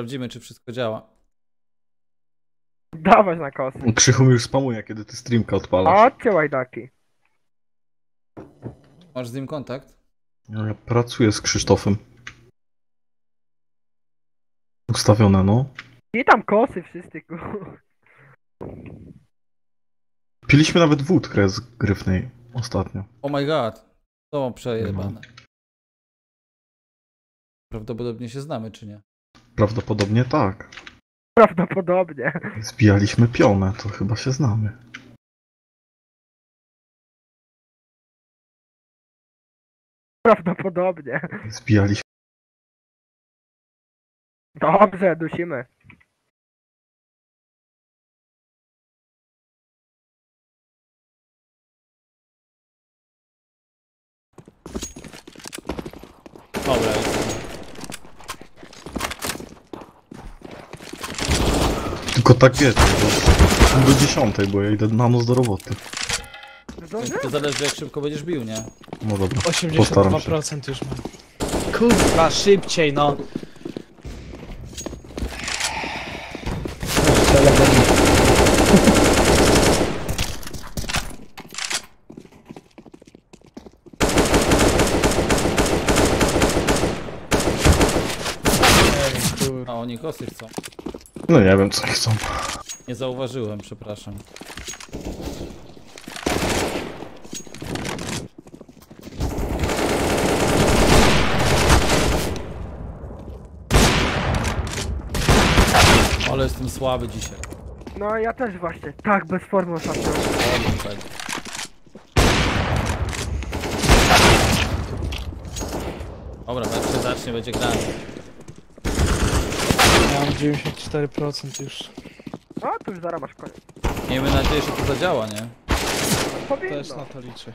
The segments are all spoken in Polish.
Sprawdzimy, czy wszystko działa. Dawać na kosy. Krzychu mi już spamuje, kiedy ty streamka odpalasz. Chodźcie, łajdaki. Masz z nim kontakt? Ja pracuję z Krzysztofem. Ustawione, no. I tam kosy wszyscy, Piliśmy nawet wódkę z Gryfnej ostatnio. Oh my god. To mam przejebane. Prawdopodobnie się znamy, czy nie? Prawdopodobnie tak. Prawdopodobnie. Zbijaliśmy pionę, to chyba się znamy. Prawdopodobnie. Zbijaliśmy. Dobrze, dusimy. Dobra, jest. Tylko tak wiecie, do 10, bo ja idę na noc do roboty. To zależy, jak szybko będziesz bił, nie? No dobra, postaram się. 82% już mam. Kurwa, szybciej, no. A oni kosy chcą. No nie wiem co chcą. Nie zauważyłem, przepraszam. Ale jestem słaby dzisiaj. No ja też właśnie. Tak, bez formy ostatnio. Dobra, jak się zacznie, będzie grany. Ja mam 94% już. No to już zaraz masz koniec. Miejmy nadzieję, że to zadziała, nie? Też na Powinno. to liczę.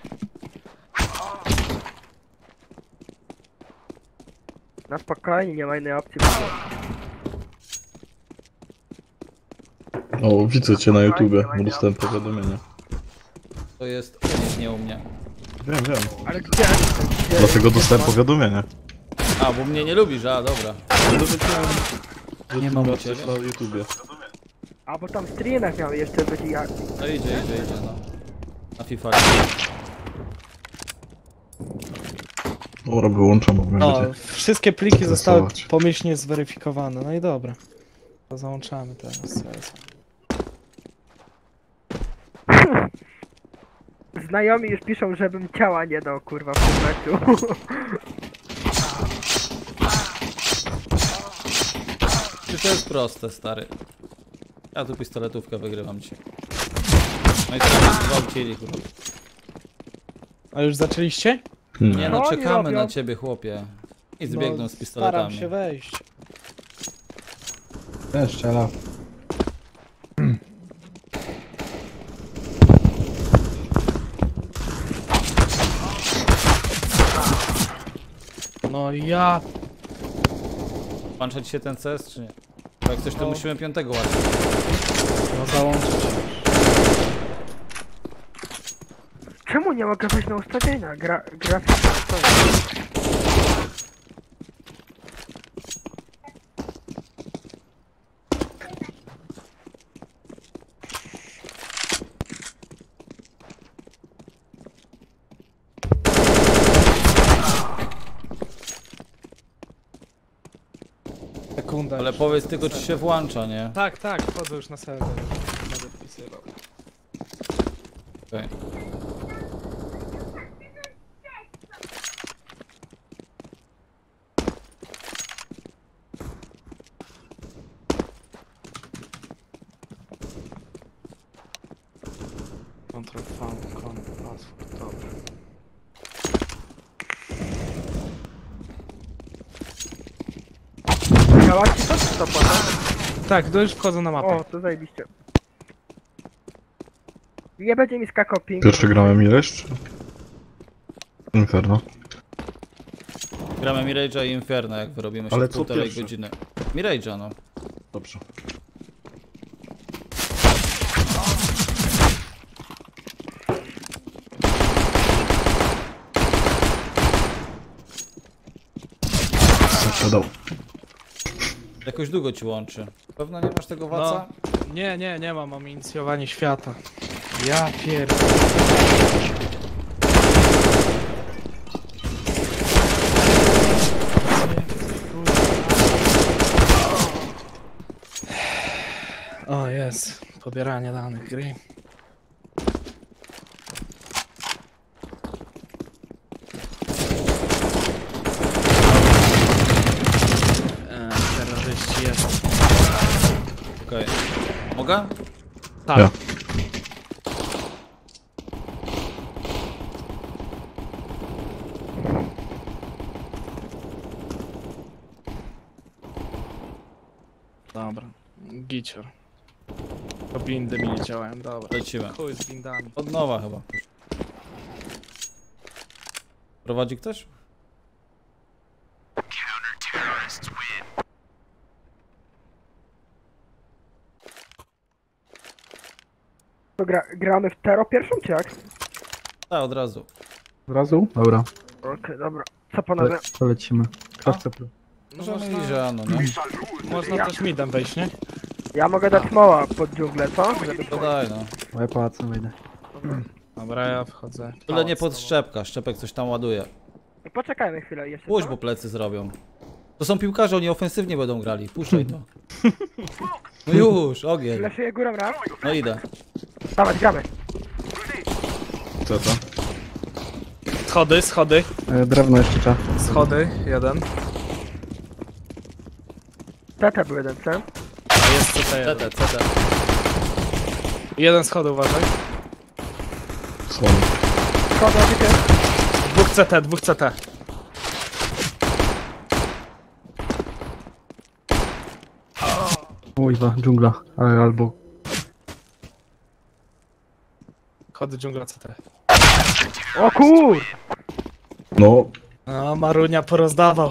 Na spokojnie, nie ma innej opcji. O, widzę cię na YouTubie, dostałem powiadomienie. To jest nie u mnie. Wiem. Ale gdzie? Dlatego dostałem powiadomienie. A, bo mnie nie lubisz, a dobra. Nie mam u ciebie. na YouTubie. A bo tam streamach miał jeszcze być jak. No idzie, no. Na FIFA. Dobra, wyłączam, bo No, będzie. wszystkie pliki zostały stresować. pomyślnie zweryfikowane. No i dobra. To załączamy teraz. Znajomi już piszą, żebym ciała nie dał, kurwa, w tym meczu. Czy to jest proste, stary? Ja tu pistoletówkę wygrywam dzisiaj. No i teraz mnie zgwałcili, kurwa. A już zaczęliście? Nie no, No, nie czekamy robią. na ciebie, chłopie. I zbiegną No, z staram pistoletami. się wejść. Też strzela. No ja... Włączać się ten CS, czy nie? Bo jak coś, to No. musimy 5 łatwiej. No załączyć. Czemu nie mogę wejść na ustawienia? Grafika stoi. Sekunda. Ale już. powiedz tylko, czy się włącza, nie? Tak, wchodzę już na serwer. Będę wpisywał. Okej. Ctrl V, password, dobra. Działa ci to, czy to potem? Tak, to już wchodzę na mapę. O, to zajebiście. Nie będzie mi skakał ping. Pierwszy grałem Mirage, czy? Inferno. Gramy Mirage'a i Inferno, jak wyrobimy się Ale w co półtorej pierwszy? godziny. Mirage'a, no. Dobrze. Zaprzedał. Jakoś długo ci łączy. Pewno nie masz tego waca? Nie mam inicjowanie świata. Ja pierdolę. O jest, pobieranie danych gry. Terroryści jest. Okej. Mogę? Tak. Ja. Dobra, gicior. To bindy mi nie działają, dobra. Lecimy. Chuj z bindami. Od nowa chyba. Prowadzi ktoś? To gramy w Tero pierwszą, czy jak? Tak, od razu. Od razu? Dobra, Okej, dobra. Co panowie? to lecimy. Kto chce? Możemy iść rano, nie? Można też midem wejść, nie? Ja mogę dać smoła pod dżunglę, co? Żeby... To daj no. Ja pałacem wejdę. Dobra, ja wchodzę. Tyle nie pod szczepka, szczepek coś tam ładuje. I poczekajmy chwilę jeszcze. Puść, co? bo plecy zrobią. To są piłkarze, oni ofensywnie będą grali. Puszczaj to. No już, ogień. Leszuję górą raz. No idę. Dawać, gramy. Co to? Schody. Drewno jeszcze trzeba. Schody, jeden. TT był jeden, co? A jest CT1. CT. Jeden schody, uważaj. Słony. Schody, obity. Dwóch CT. Ujwa, dżungla. Albo... Schody, dżungla, CT. O kur! No. No, Marunia porozdawał.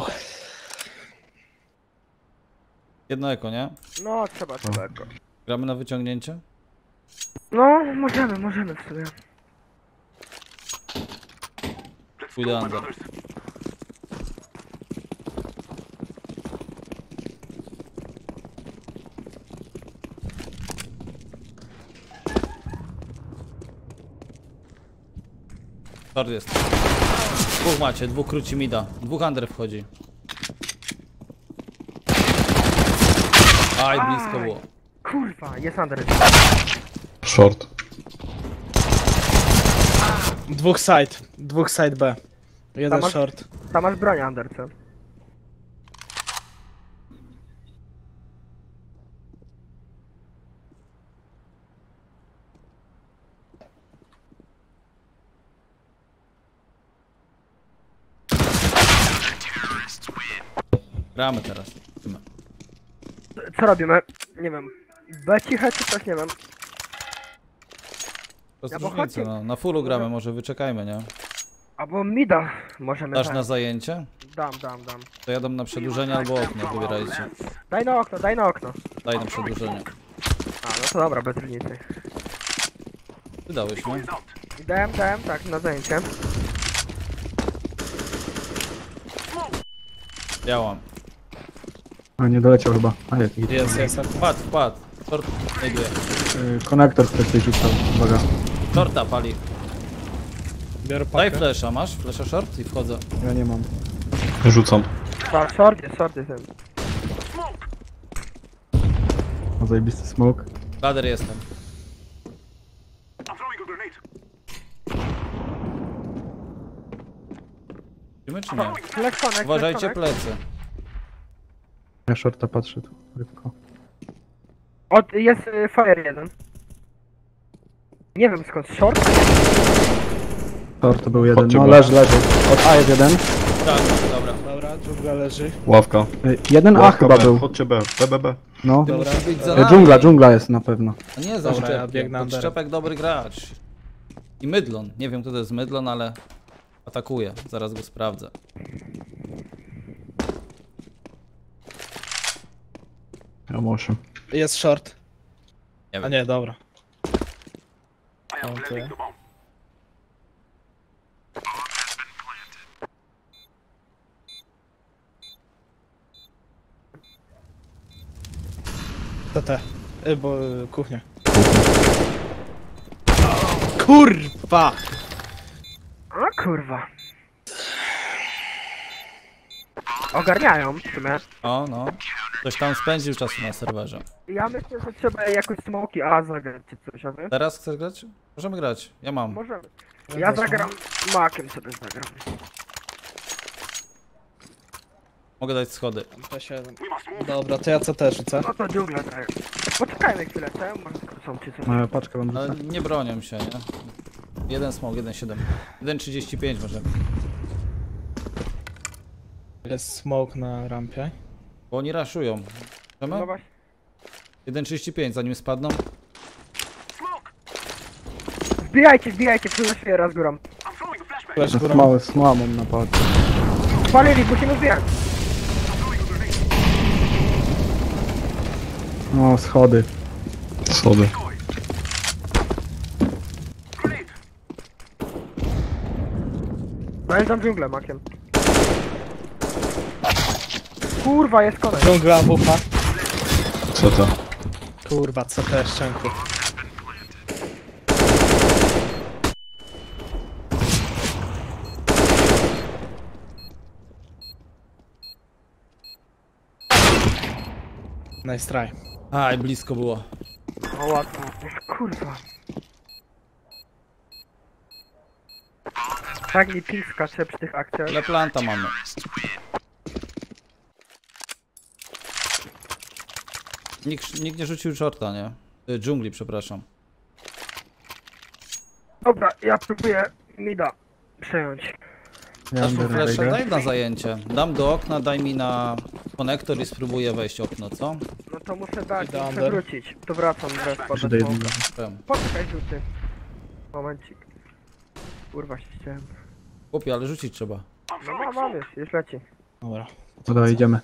Jedno eko, nie? No, trzeba tylko. Gramy na wyciągnięcie? No, możemy w sumie. Pójdę under. Short jest. Dwóch macie, dwóch króci mida. Dwóch under wchodzi. Aj, blisko było. Kurwa, jest under. Short. Dwóch side B. Jeden Tam short. Tam masz broń under, co? Gramy teraz. Co robimy? Nie wiem. B ciche czy coś, nie wiem. To jest Ja różnica, pochodzi- no. Na fullu gramy, może wyczekajmy, nie? Albo mida możemy Dasz dać. na zajęcie? Dam. To jadą na przedłużenie albo okno, wybierajcie. Daj na okno. Daj na przedłużenie. A, no to dobra, bez różnicy. Wydałeś, nie? Dałem, tak, na zajęcie. Ja mam. A nie doleciał chyba. A jest. Jest. Wpadł. Short znajduje. Konektor ktoś rzucał. Uwaga. Shorta pali. Biorę Daj pakę. flesza, masz? Flesza short i wchodzę. Ja nie mam. Rzucam. Short jest ten. O, zajebisty smoke. Ladder jestem. Widzimy czy nie? Flex connect, Uważajcie flex plecy. Ja shorta patrzę tu. Rybko. connect. Jest fire jeden. Nie wiem skąd, short? Short to był jeden. Chodźcie, No bo- leży. Od A jest jeden. Tak, dobra. Dobra, dżungla leży. Ławka. Jeden A Ławka chyba B. był. Chodźcie B. B. No. Ty Dobra. musisz być za nami. Dżungla jest na pewno. A nie za Dobra, ja szczepkiem. biegnę Pod underem. szczepek dobry gracz. I Mydlon. Nie wiem kto to jest Mydlon, ale atakuje. Zaraz go sprawdzę. Ja mam 8. Jest short. Nie A wiem. nie, dobra. Montuję. TT. Bo kuchnia. Kurwa! O kurwa. Ogarniają w sumie. O, no. Ktoś tam spędził czasu na serwerze. Ja myślę, że trzeba jakoś smoki A zagrać czy coś, a wy? Teraz chcesz grać? Możemy grać. Ja mam. Możemy. Ja Ja też mam. zagram makiem sobie zagram. Mogę dać schody. P7. Dobra, to ja co też rzucę? No to dżunglę tak. Poczekajmy chwilę, co? Może skrócą czy coś. No, paczkę wam No, rzucę. nie bronią się, nie? Jeden smog, 1,7. 1,35 może. Jest smoke na rampie. Bo oni raszują. No Możemy? właśnie. 1,35 zanim spadną. Wbijajcie, przynoszę raz górą. Flash górą. Mały słamą na paczkę. Spalili, musimy wbijać. No, schody. Schody. Pamiętam dżunglę makiem. Kurwa, jest konek. Dżungla, wupa. Co to? Kurwa, CT szczęku. Nice try. Aj, blisko było. O łatwo. Kurwa. Tak mi ping skacze przy tych akcjach. Ale planta mamy. Nikt nie rzucił shorta, nie? Dżungli, przepraszam. Dobra, ja próbuję mida przejąć. Dasz mu flasha, daj na zajęcie. Dam do okna, daj mi na konektor i spróbuję wejść okno, co? No to muszę dać, Idę muszę under. wrócić. To wracam bez Przydaję podatku. jednego. Wiem. Poczekaj rzuty. Momencik. Kurwa się ściąłem. Chłopie, ale rzucić trzeba. No mam już leci. Dobra. Dobra, idziemy.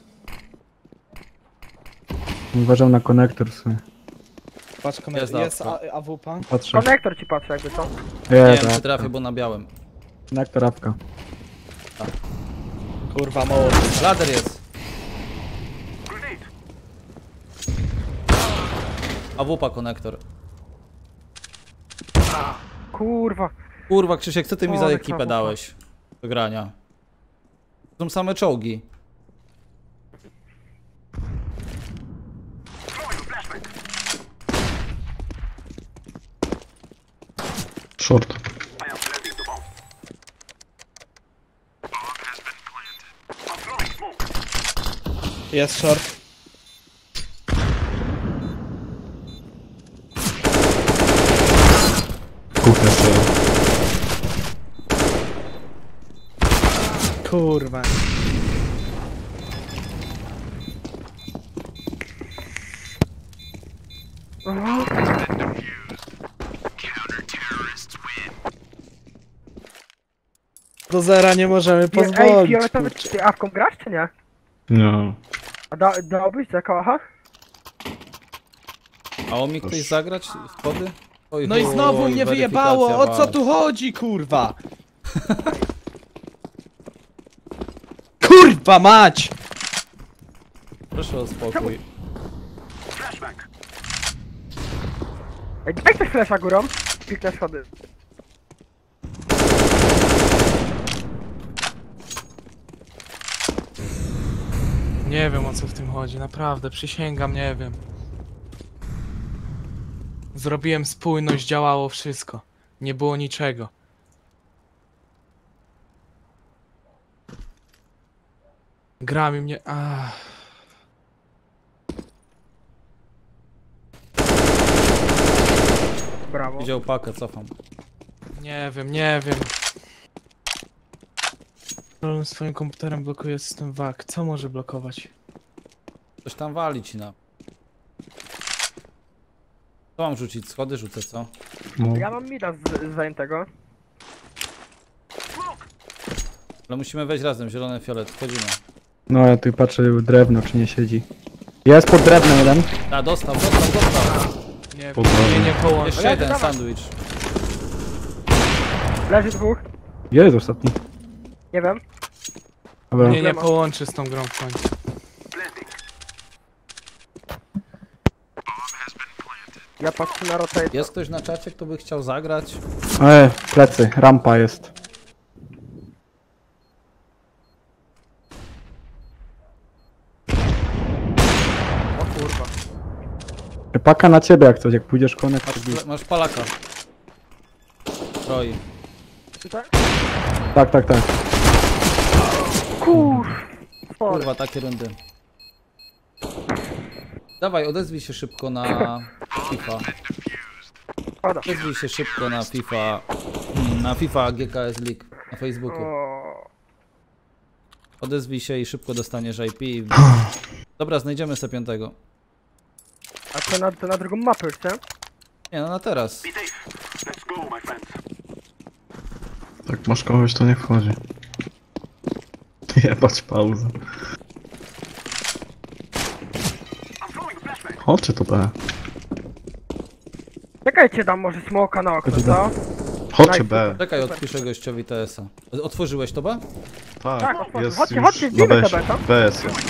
Uważam na konektor sobie. Patrz, Jest jest apka. AWP. Patrzę. Konektor ci patrzę jakby co? Nie Jest, wiem, czy trafię, bo na białym. konektor apka. Kurwa, mało. Ladder jest. AWP konektor. Kurwa. Kurwa, Krzysiek, co ty mi za O, ekipę tak, dałeś do grania? Są same czołgi. Short. Jest short. Kuchnia strzela. Kurwa. Aha. Do zera nie możemy Ej, pozwolić. fioletowy, kurczę. ty awką grasz czy nie? Nie. A dałbyś za kałacha? A o mi ktoś zagrać w kody? Oj, No i znowu chuj, mnie weryfikacja wyjebało, o co walk. tu chodzi, kurwa? Kurwa mać! Proszę o spokój. Ej, daj ktoś flesza górą. Piknę schody. Nie wiem o co w tym chodzi, naprawdę, przysięgam, nie wiem. Zrobiłem spójność, działało wszystko. Nie było niczego. Gra mi mnie... Brawo. Widział pakę, cofam. Nie wiem, nie wiem. Problem swoim komputerem blokuje system WAC. Co może blokować? Coś tam wali ci na. Co mam rzucić? Schody rzucę, co? No. Ja mam mida zajętego. Ale musimy wejść razem, zielony, fiolet, wchodzimy. No, ja tu patrzę drewno, czy nie siedzi. Jest pod drewnem jeden. A, dostał. Nie wiem, Pozdrawiam. nie połączę. Jeszcze Ale jeden, dawaj. sandwich. Leży dwóch. Jest ostatni. Nie wiem. Dobra. Nie, nie połączy z tą grą w końcu. Ja patrzę na rotate. Jest ktoś na czacie, kto by chciał zagrać? Plecy, rampa jest. O kurwa. Paka na ciebie jak coś, jak pójdziesz konek, to bij. Masz palaka. Troi. Tutaj? Tak. Kurwa, takie rundy. Dawaj, odezwij się szybko na FIFA. Pada. Odezwij się szybko na FIFA. Na FIFA GKS League na Facebooku. O. Odezwij się i szybko dostaniesz IP. Dobra, znajdziemy sobie 5. A to na drugą mapę chcę? Nie, no na teraz. Jak masz kogoś, to nie wchodzi. Jebać pauzę. Chodźcie to B. Czekajcie tam może smoka na okno, Chodź co? Chodźcie Nice, B. Czekaj, odpiszę gościowi TS-a. Otworzyłeś to, ba? Tak, Tak, otworzę. jest Chodźcie, już chodźcie, na zbijmy te BS. B, co? BS jest.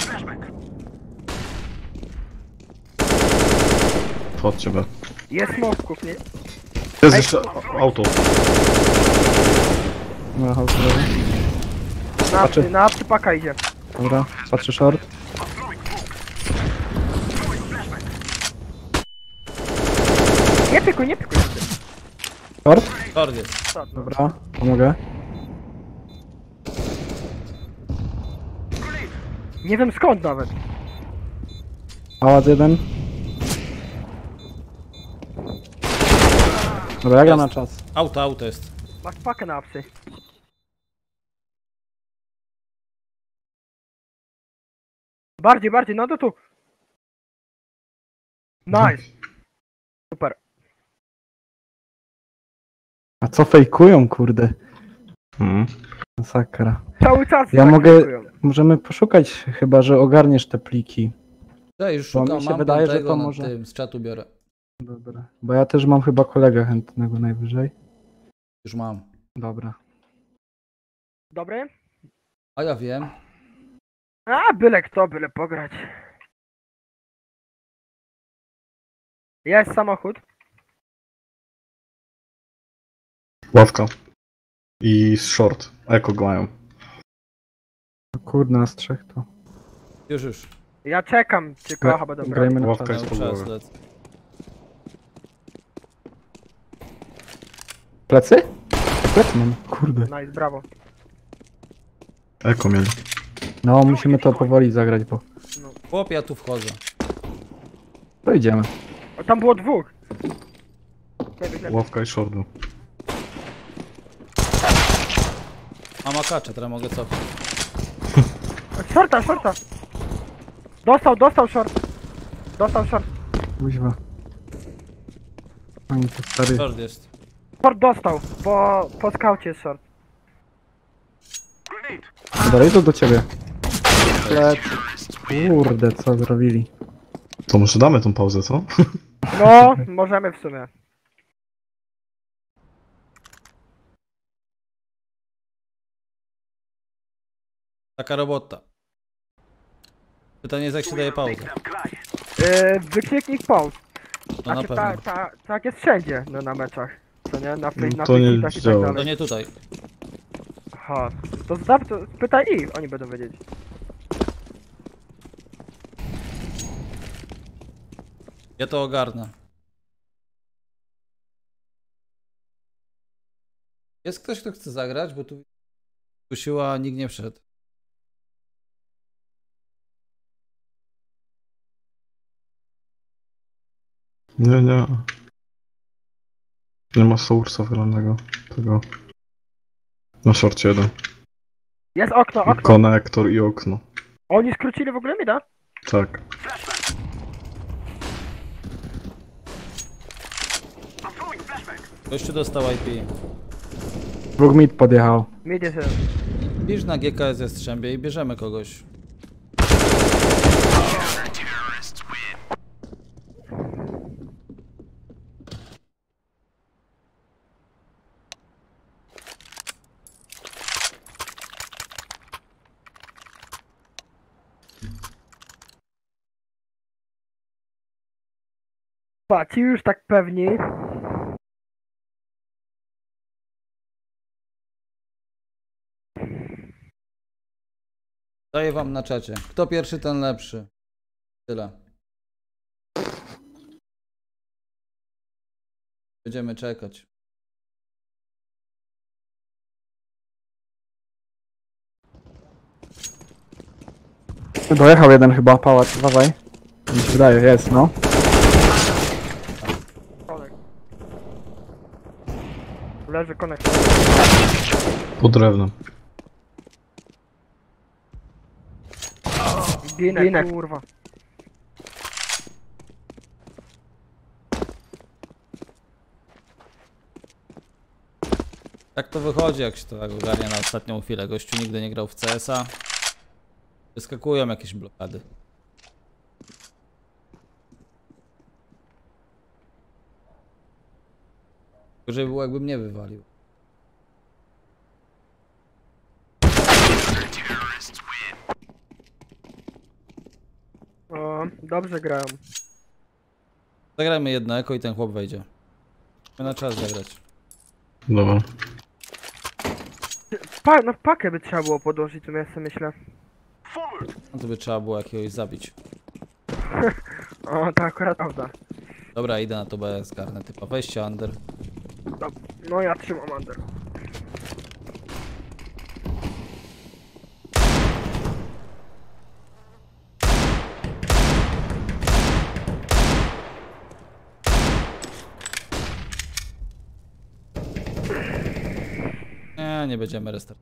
Chodźcie B. Jest smok w kuchni. Jest jeszcze auto. No, chodź, Patrzę. Na przypaka idzie. dobra, patrzę short. Nie pikuj. Short? Short jest. Dobra, pomogę. Nie wiem skąd nawet. Pałac jeden. Dobra, ja gram na czas. Auto jest. Masz pakę na apsy. Bardziej, no to tu. Nice. Super. A co fejkują, kurde? Mhm. Masakra. Cały czas Ja tak mogę- rysują. Możemy poszukać, chyba że ogarniesz te pliki. Daj, już Bo mi szukam, się mam wydaje, że 5 to na może- tym, z czatu biorę. Dobra. Bo ja też mam chyba kolegę chętnego najwyżej. Już mam. Dobra. Dobry? A ja wiem. A, byle kto, byle pograć. Jest samochód. Ławka. I short. Eko go mają. Kurde, nas trzech to. Już. Ja czekam, czy kocha będą brać. Grajmy na Ławka czas. jest Cały czas podłoga. lecę. Plecy? Plecy mam, kurde. Nice, brawo. Eko mieli. No, musimy to powoli zagrać, bo Chłop, ja tu wchodzę. to idziemy. O, tam było dwóch. Ławka i short był. Mam akacze, teraz mogę cofnąć. Shorta. Dostał short. Dostał short. Kuźwa. Oni to stary. Short jest. Short dostał, bo po skaucie jest short. Dobra, idę do ciebie. Plecy. Kurde, co zrobili? To może damy tą pauzę, co? No, możemy w sumie. Taka robota. Pytanie jest, jak się daje pauzę. Wykliknij pause. No na Znaczy, pewno. tak jest wszędzie, no, na meczach. Co nie? Na To nie Facebookach i tak działa. To dalej. nie tutaj. Aha, to pytaj ich, oni będą wiedzieć. Ja to ogarnę. Jest ktoś, kto chce zagrać, bo tu siła, nikt nie wszedł. Nie. Nie ma source'a wylanego. Tego. Na shorcie jeden. Jest okno. Konektor i okno. Oni skrócili w ogóle mida? Tak. Gościu dostał IP. Dwóch mid podjechał. Mid jest Pisz na GKS Jastrzębie i bierzemy kogoś. Pa, ci już tak pewni. Daję wam na czacie. Kto pierwszy, ten lepszy. Tyle. Będziemy czekać. Dojechał jeden chyba, pałac, uważaj. Mi się wydaje, jest, no. Konek. Leży konek. Pod drewnem. Ginek, kurwa. Tak to wychodzi, jak się to tak ogarnia na ostatnią chwilę. Gościu nigdy nie grał w CS-a. Wyskakują jakieś blokady. Gorzej było, jakby mnie wywalił. O, dobrze grają. Zagrajmy jedno eko i ten chłop wejdzie. My na czas zagrać. Dobra. No pakę by trzeba było podłożyć, to ja sobie myślę. No to by trzeba było jakiegoś zabić. O, to akurat prawda. Dobra, idę na to bez karne typa. Weźcie under. No ja trzymam under. Nie będziemy restart.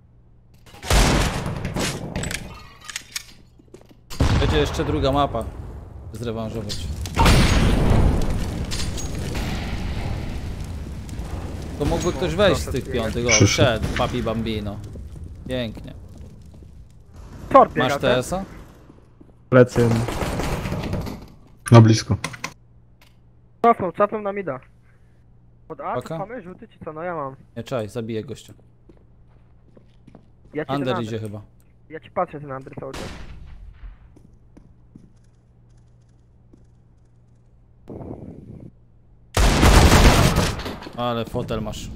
Będzie jeszcze druga mapa. Zrewanżować. To mógłby ktoś wejść z tych piątych. O, Przyszedł. wszedł. Papi Bambino. Pięknie. Short Masz biega, tak? TS-a? Plecy jeden. Na blisko. Cofnął na mida. Od A, Paka? mamy rzuty czy co? No ja mam. Nie, czaj, zabiję gościa. Ja ci Under ten idzie chyba. Ja ci patrzę ten under cały czas. Ale fotel masz.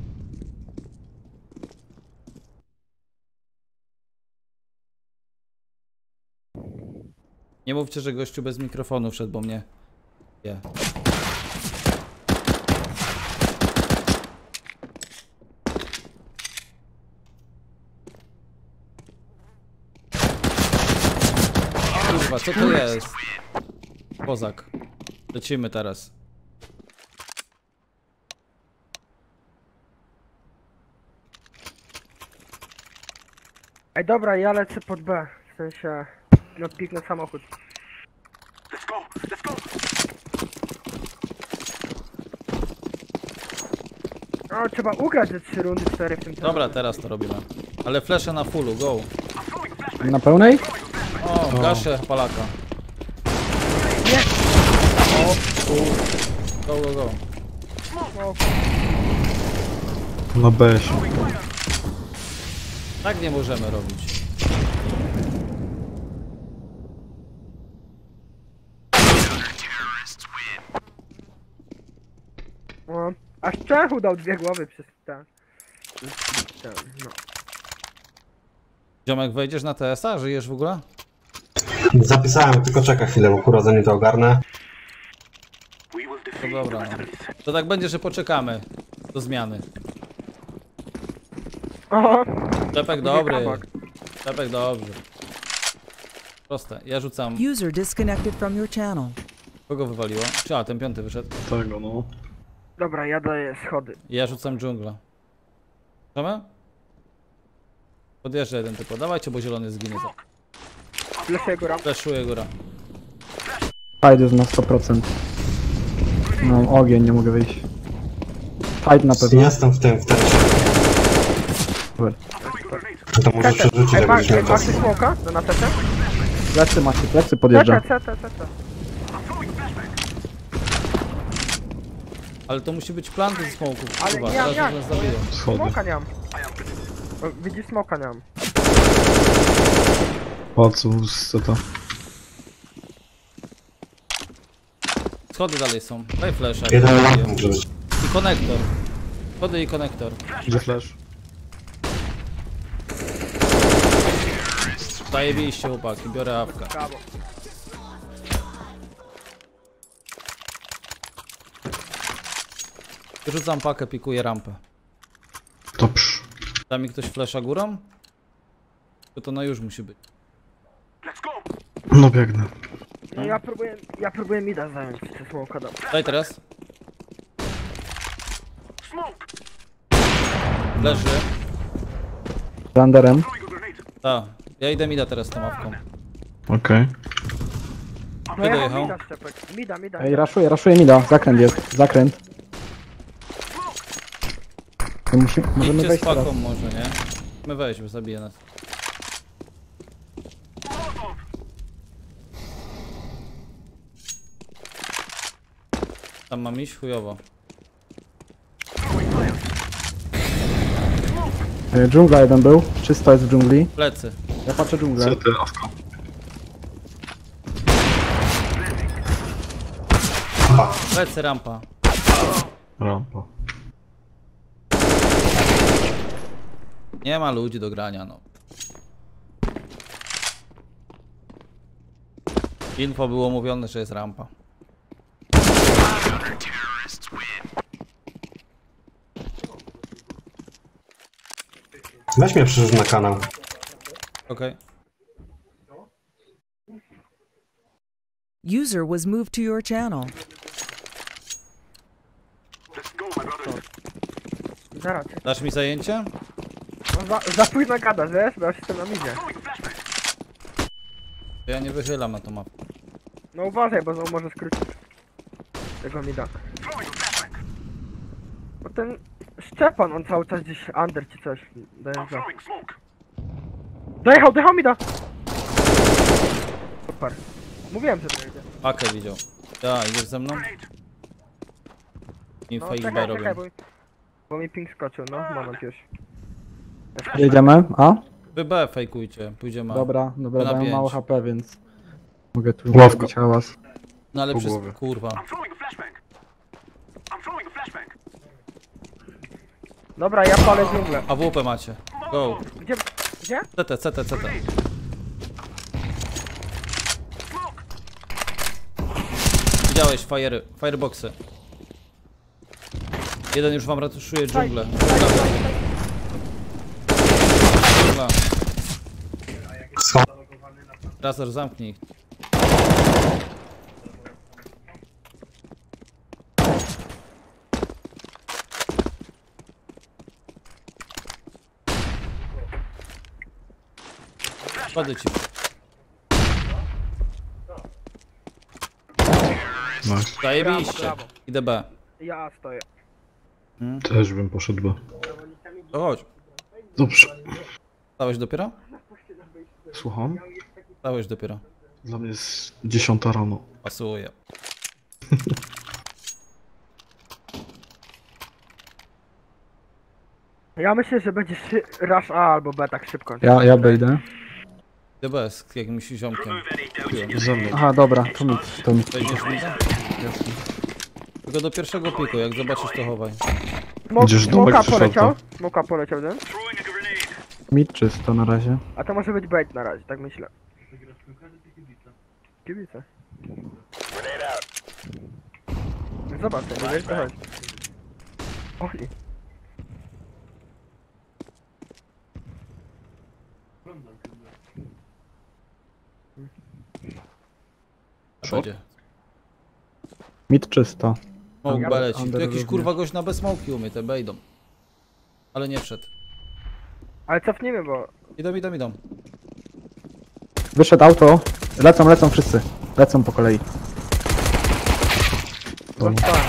Nie mówcie, że gościu bez mikrofonu wszedł, bo mnie... Nie. Kurwa, co to jest? Kozak. Lecimy teraz. Ej dobra, ja lecę pod B. W sensie... No piknę samochód. O, trzeba ugrać ze 3 rundy, 4 w tym czasie. Dobra, teraz to robimy. Ale flesze na fullu, go. Na pełnej? O, gaszę Palaka. Go, go, go. Na B się. Tak nie możemy robić. O, aż Czechu dał 2 głowy przez ten. No. Ziomek, wejdziesz na TS-a? Żyjesz w ogóle? Zapisałem, tylko czeka chwilę, bo kurwa zanim to ogarnę. To dobra, no. To tak będzie, że poczekamy do zmiany. Oho, Czepek dobry. Czepek dobrze. Proste. Ja rzucam. User disconnected from your channel. Kogo wywaliło? Czy a, ten piąty wyszedł. Tego no. dobra, ja daję schody. Ja rzucam dżunglę. Możemy? Podjeżdża jeden typo. Dawajcie, bo zielony zginie za. Leszę góra. Fleszuje góra. Fight jest na 100%. No, ogień, nie mogę wyjść. Fight na pewno. Jestem w tym, w tym. Super. To może przerzucić Ej, jakbyś miał masz czas. smoka? Na tecie? Plecy macie, plecy podjeżdża. Tete. Ale to musi być plan tych smoków. Ale Kurwa, nie mam teraz jak. nas zabiją. Schody. Smoka nie mam. O, widzisz, smoka nie mam. Pacu z CT. Schody dalej są. Daj flasha. Jeden lamp może być. I konektor. Schody i konektor. Gdzie flash? Zajebiście chłopaki, biorę awka. Brawo. Rzucam pakę, pikuję rampę. Dobrze. Da mi ktoś flasha górą? To na już musi być. No biegnę. No ja próbuję mida zająć, czy smoka dam. Daj teraz. Leży. Z Underem. Tak. Ja idę mida teraz tą awką. Okej. No ja dojechał? mam mida szczepek. Mida. Ej, raszuję mida. Zakręt jest. Zakręt. To możemy Idźcie z wejść teraz. paką może, nie? My weźmy, zabije nas. Tam mam iść? Chujowo. Dżungla jeden był. Czysto jest w dżungli. Plecy. Ja patrzę dżunglę. Co ty, awka? Plecy, rampa. Rampa. Nie ma ludzi do grania, no. Info było mówione, że jest rampa. Weź mnie przerzuć na kanał. Okej. User was moved to your channel. Zaraz. Dasz mi zajęcie? No, za późno gadasz, wiesz? Bo ja już jestem na midzie. To ja nie wychylam na tą mapę. No uważaj, bo znowu może skrócić tego mida. Bo ten Szczepan, on cały czas gdzieś under czy coś dojeżdża. Dojechał mida! Super. Mówiłem, że dojedzie. Pakę widział. Ja, idziesz ze mną? Info XB robią. bo mi ping skoczył, no moment już. Jedziemy. A? Wy B fejkujcie, pójdziemy. Dobra, na dają pięć. mało HP, więc mogę tu Ławka. zrobić hałas. No ale Po przez... głowie. kurwa. Dobra, ja palę dżunglę. AWP macie. Go. Gdzie? Gdzie? CT. Widziałeś fireboxy. Jeden już wam ratuszuje dżunglę. Dżungla. Schod. Razer, zamknij ich. Schody ci. Nice. Zajebiście. Brawo. Idę B. Ja stoję. Też bym poszedł B. To chodź. Dobrze. Stałeś dopiero? Słucham? Stałeś dopiero. Dla mnie jest 10 rano. Pasuje. Ja myślę, że będzie rush A albo B tak szybko. Ja wejdę. Idę B z jakimś ziomkiem. Ze mną. Aha, dobra, to mi. Wejdziesz mi tam? Tylko do pierwszego piku, jak zobaczysz to chowaj. Idziesz domek Smoka czy poleciał. shorta? Smoka poleciał, nie? Mid czysto na razie. A to może być bait na razie, tak myślę. Kibice. Zobacz, nie wiesz, to chodź. Oni. Będzie. Mid czysto. Smoke Ja B leci. Tu under jakiś również. kurwa gość na bezsmoki umie, te B idą. Ale nie wszedł. Ale cofnijmy, bo... Idą. Wyszedł auto. Lecą wszyscy. Lecą po kolei. Zostałem.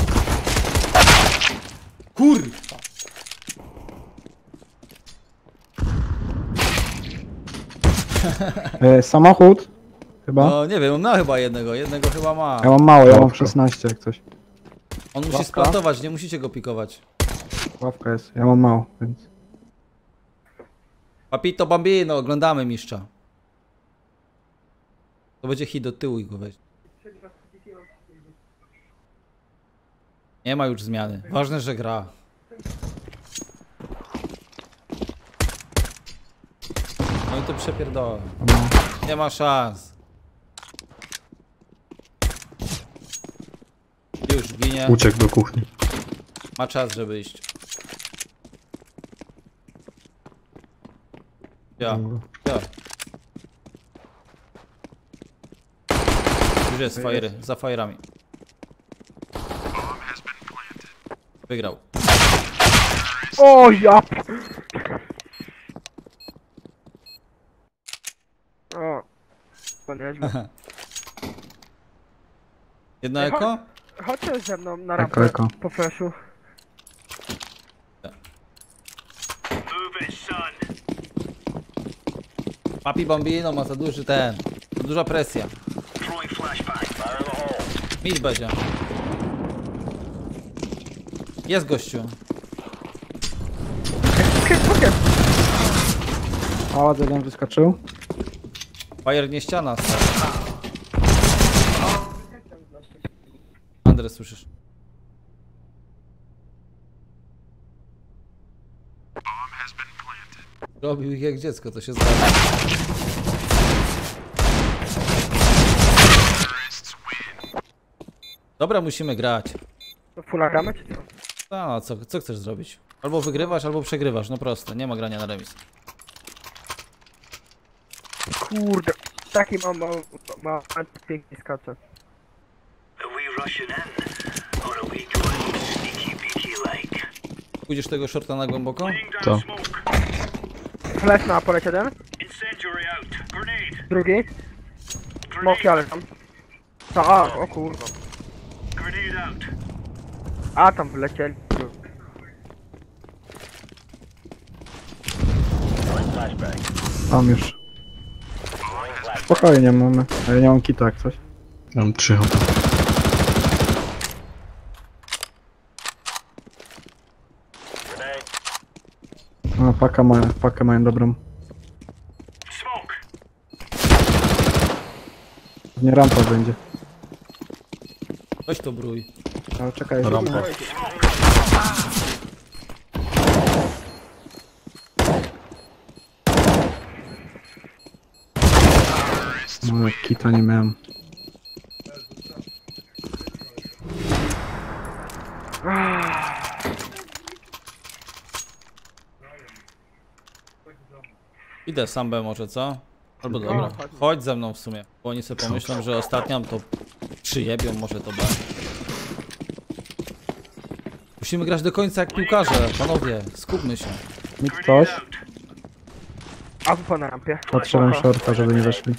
Kurwa! Samochód. Chyba. No nie wiem, on ma chyba jednego chyba ma. Ja mam mało, ja mam Ławka. 16 jak coś. On musi Ławka? splantować, nie musicie go pikować. Ławka jest, ja mam mało, więc... Papito Bambino, oglądamy mistrza. To będzie hit do tyłu i go weź. Nie ma już zmiany. Ważne, że gra. No i to przepierdolę. No. Nie ma szans. Już ginie. Uciekł do kuchni. Ma czas, żeby iść. Ja. Już jest fajery, za fajerami. Wygrał. O ja! O. To nieźle. Jedno eko? Chodźcie ze mną na Eko, rampę eko. po flashu. Papi Bambino ma za duży ten. Za duża presja. Mid będzie. Jest gościu. Pałac jeden wyskoczył. Fajer nie ściana. Andres, słyszysz? Robił ich jak dziecko, to się zgadza. Dobra, musimy grać. To fulla gramy czy co? A co chcesz zrobić? Albo wygrywasz, albo przegrywasz, no proste, nie ma grania na remis. Kurde. Taki mam pięknie skacze. Pójdziesz tego shorta na głęboko? To. Flash na poleć jeden. Drugi. Smoki, ale tam. O kurwa. A tam wlecieli. Tam już. Spokojnie mamy. A ja nie mam kita jak coś. Mam 3 HP. No pakę mają dobrą. Nie rampa będzie. Weź to brój. Ale czekaj. Rampa. No kita nie miałem. Idę sam B może, co? Albo dobra. Chodź ze mną w sumie. Bo oni sobie pomyślą, że ostatnią to przyjebią może to B. Musimy grać do końca jak piłkarze, panowie. Skupmy się. Mit coś. AWP na rampie. Patrzyłem shorta, żeby nie weszli.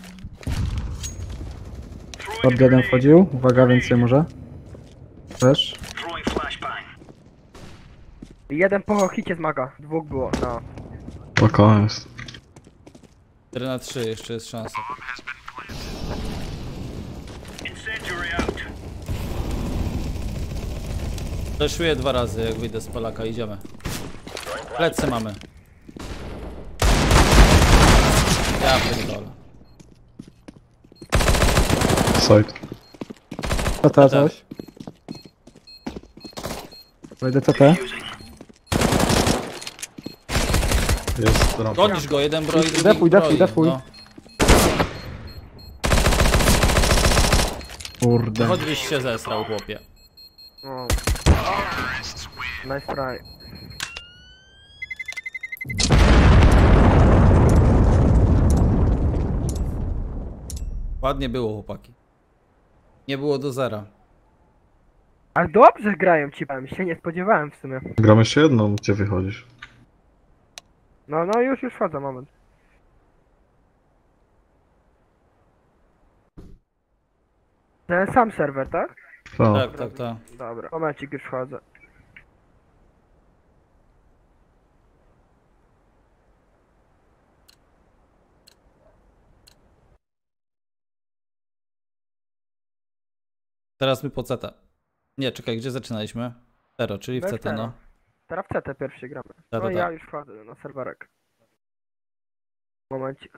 Short jeden wchodził. Uwaga, więcej może. Też. Jeden po hicie zmaga. Dwóch było. No. Paka jest. 4 na 3, jeszcze jest szansa. Fleszuję 2 razy, jak wyjdę z palaka, idziemy. Plecy mamy. Ja pierdolę. Side. CT coś. Wejdę CT. Jest rampa. Gonisz go, jeden broi, drugi Defuj, broi, defuj. no. Kurde. Choćbyś się zesrał, chłopie. No. Nice try. Ładnie było, chłopaki. Nie było do zera. Ale dobrze grają ci powiem, się nie spodziewałem w sumie. Gramy jeszcze jedną, gdzie wychodzisz. No już wchodzę, moment. Ten sam serwer, tak? Tak. Tak. Dobra, momencik już wchodzę. Teraz my po CT. Nie, czekaj, gdzie zaczynaliśmy? Zero, czyli w Bez CT, zero. no. Teraz w CT pierwszy gramy. Tak, No tak, ja tak. już wchodzę na serwerek. Momencik.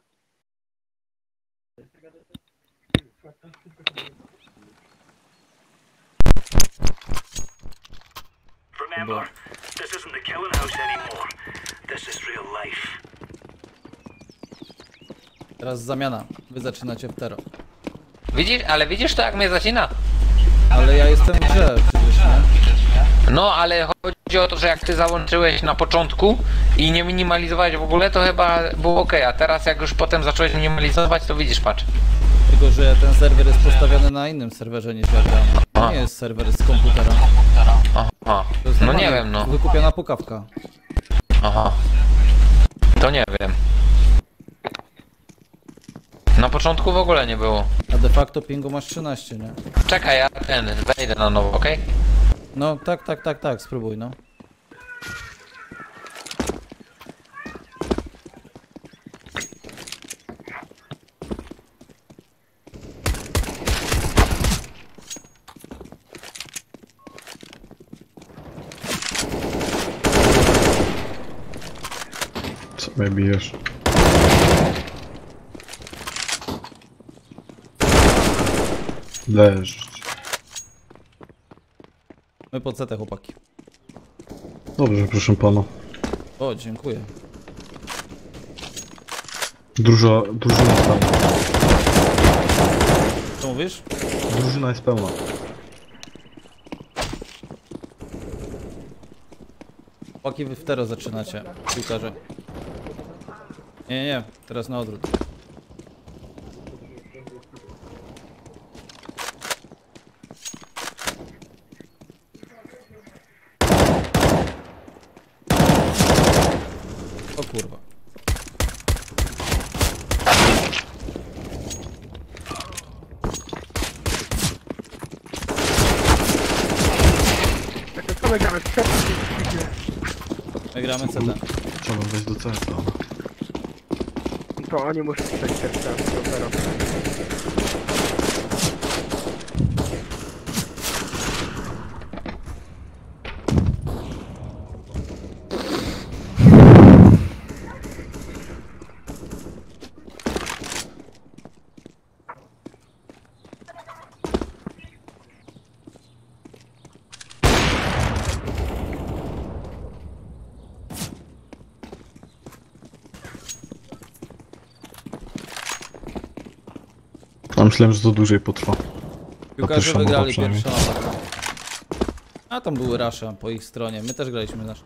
było. This isn't the killing house anymore. This is real life. Teraz zamiana. Wy zaczynacie w tero. Widzisz, ale widzisz to jak mnie zacina? Ale ja jestem w grze przecież, nie? No ale chodzi o to, że jak ty załączyłeś na początku i nie minimalizowałeś w ogóle, to chyba było ok, a teraz jak już potem zacząłeś minimalizować, to widzisz, patrz. Tylko, że ten serwer jest postawiony na innym serwerze niż ja grałem. To nie jest serwer z komputera. Aha, To jest no normalnie nie wiem, no. wykupiona pukawka. Aha. To nie wiem. Na początku w ogóle nie było. A de facto pingu masz 13, nie? Czekaj, ja wejdę na nowo, ok? No tak, spróbuj, no. Co mnie bijesz? Leżyć. My pod CT, chłopaki. Dobrze, proszę pana. O, dziękuję. Drużyna jest pełna. Co mówisz? Drużyna jest pełna. Chłopaki, wy w tero zaczynacie, piłkarze. Nie, teraz na odwrót. O kurwa. To co my gramy? My gramy CT. Chciałbym wejść do CS, ale... To oni muszą przejść pierwsze. Dopiero. A myślałem, że to dłużej potrwa. Piłkarze pierwsza wygrali mapa przynajmniej. pierwszą mapę. A tam były rasze po ich stronie, my też graliśmy nasz.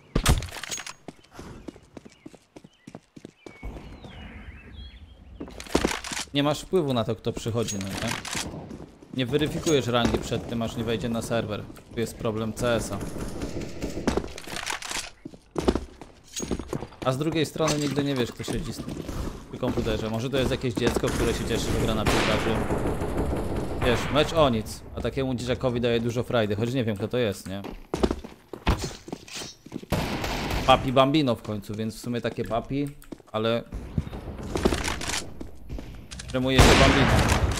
Nie masz wpływu na to, kto przychodzi, no nie? Nie weryfikujesz rangi przed tym, aż nie wejdzie na serwer. Tu jest problem CS-a. A z drugiej strony nigdy nie wiesz, kto siedzi przy komputerze. Może to jest jakieś dziecko, które się cieszy, że gra na piłkarzy. Wiesz, mecz o nic, a takiemu dzieciakowi daje dużo frajdy, choć nie wiem, kto to jest, nie? Papi Bambino w końcu, więc w sumie takie papi, ale... Przemuje się Bambino.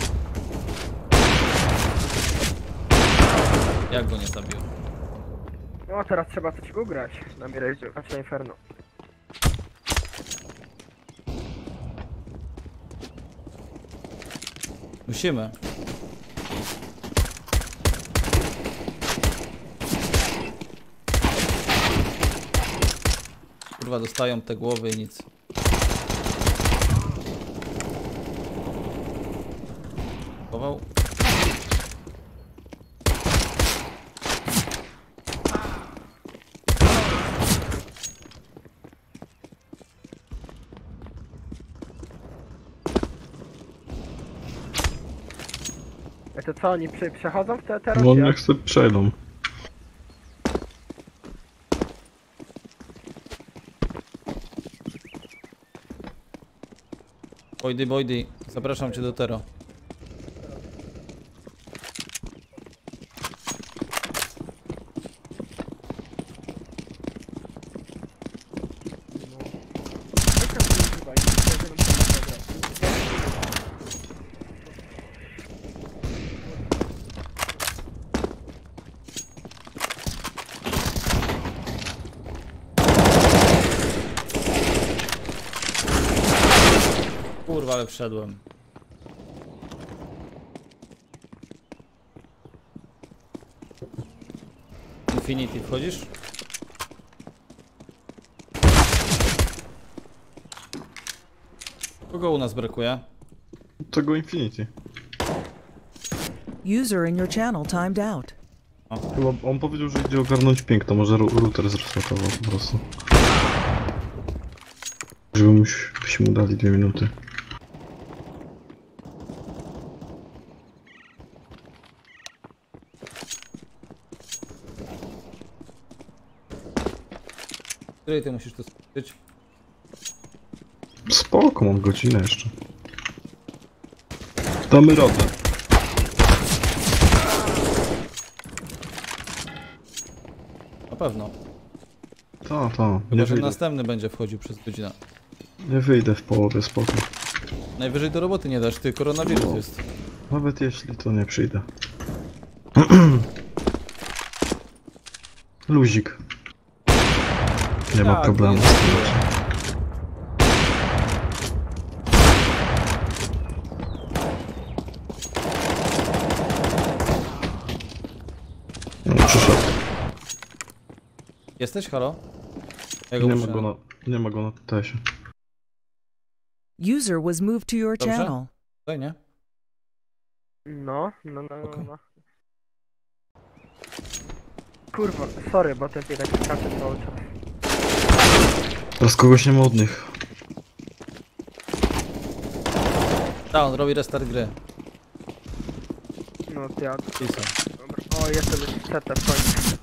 Jak go nie zabił? No teraz trzeba coś ugrać. Na Mirage'u, znaczy na Inferno. Musimy. Kurwa, dostają te głowy i nic. Chował. To co, oni przechodzą w te teraz? No jak? niech sobie przejdą. Bojdy, zapraszam cię do Tero. Kurwa, ale wszedłem. Infinity wchodzisz? Kogo u nas brakuje? Tego Infinity. User in your channel timed out. Chyba on powiedział, że idzie ogarnąć ping, to może router zresetował po prostu. Żeby byśmy mu dali 2 minuty. Której ty musisz to skończyć? Spoko, mam godzinę jeszcze. Damy radę. Na pewno. Ta. Chyba, że następny będzie wchodził przez godzinę. Nie wyjdę w połowie, spoko. Najwyżej do roboty nie dasz, ty koronawirus jest. Nawet jeśli to nie przyjdę. Luzik. Nie ma Tak, problemu nie z tym. jest. No, przyszedł. Jesteś, halo? Ja Nie muszę- ma go na tesie. User was moved to your Dobrze? channel. Tutaj, nie? No. Okej. Kurwa, sorry, bo ten bieg taki skacze cały czas. Teraz kogoś nie ma od nich. Tak, on robi restart gry. No to ja... Pisał. Dobra. O, jestem już CT w końcu.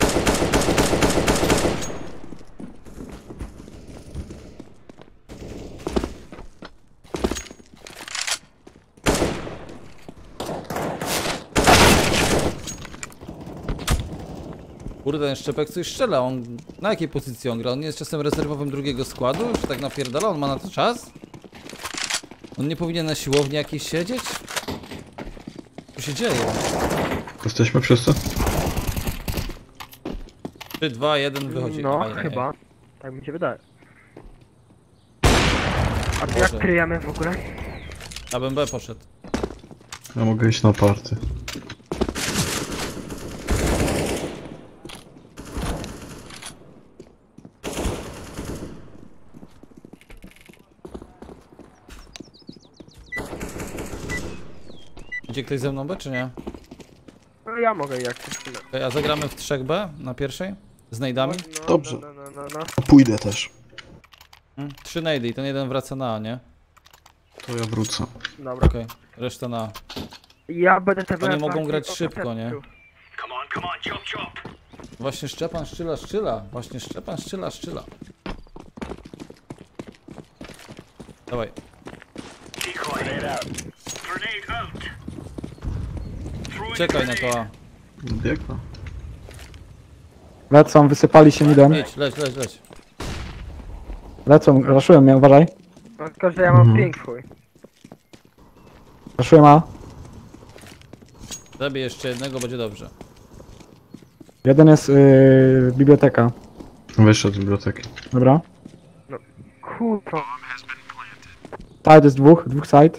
Kurde, ten Szczepek coś strzela, on... Na jakiej pozycji on gra? On nie jest czasem rezerwowym drugiego składu? Już tak napierdala? On ma na to czas? On nie powinien na siłowni jakiejś siedzieć? Co się dzieje? Jesteśmy wszyscy? 3, 2, 1, wychodzi. No, Ajajaj. chyba. Tak mi się wydaje. A to Boże. jak kryjemy w ogóle? Ja bym B poszedł. Ja mogę iść na party. Idzie ktoś ze mną B, czy nie? No ja mogę jak chcesz. Okej, a zagramy w 3B na pierwszej? Z nade'ami? No, Dobrze. No. Pójdę też. 3 nade i ten jeden wraca na A, nie? To ja wrócę. Dobra. Okej, reszta na A. Ja będę te Oni mogą bardziej grać o szybko, nie? konceptu. Come on, chop, chop. Właśnie Szczepan szczyla. Właśnie Szczepan szczyla. Dawaj. Decoy. Grenade out. Throwing Czekaj na to A. Biegnę. Lecą, wysypali się midem. Idź, leć. Lecą, raszują mnie, uważaj. No tylko, że ja mam ping chuj. Raszują A. Zabij jeszcze jednego, będzie dobrze. Jeden jest biblioteka. Wyszedł z biblioteki. Dobra. Kurwa. Side jest dwóch side.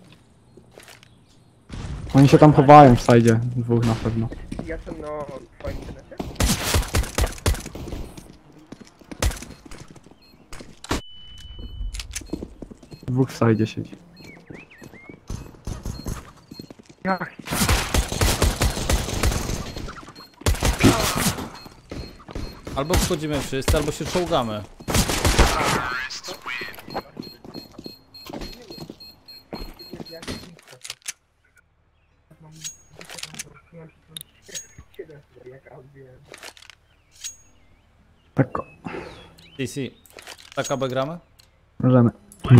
Oni się tam chowają w sidzie. Dwóch na pewno. Ja jestem na twoim internecie? Dwóch w sidzie siedzi. Jak? Albo wchodzimy wszyscy, albo się czołgamy. Tak, TC. Tak AB gramy? możemy.